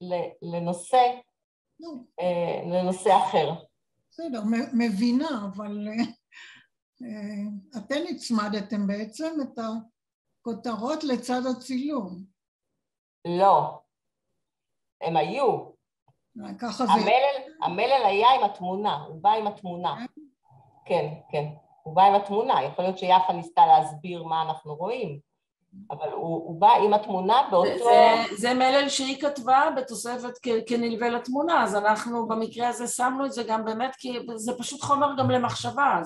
לנושא אחר. בסדר, מבינה, אבל אתן הצמדתם בעצם את הכותרות לצד הצילום. לא, הם היו. ככה זה... המלל היה עם התמונה, הוא בא עם התמונה. כן, כן, הוא בא עם התמונה, יכול להיות שיפה ניסתה להסביר מה אנחנו רואים, אבל הוא בא עם התמונה באותו... זה מלל שהיא כתבה בתוספת כנלווה לתמונה, אז אנחנו במקרה הזה שמנו את זה גם באמת, כי זה פשוט חומר גם למחשבה,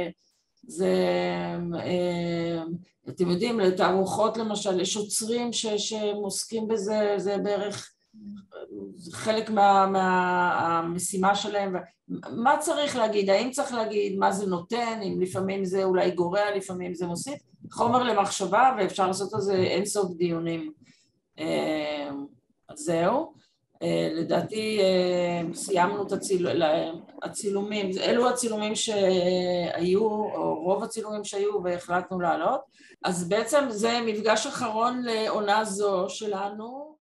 אתם יודעים, לתערוכות למשל, יש עוצרים שמוסקים בזה, זה בערך חלק מהמשימה שלהם. מה צריך להגיד? האם צריך להגיד מה זה נותן, אם לפעמים זה אולי גורע, לפעמים זה מוסיף? חומר למחשבה, ואפשר לעשות על זה אינסוף דיונים. אז זהו. לדעתי סיימנו את הצילומים, אלו הצילומים שהיו, או רוב הצילומים שהיו והחלטנו לעלות. אז בעצם זה מפגש אחרון לעונה זו שלנו.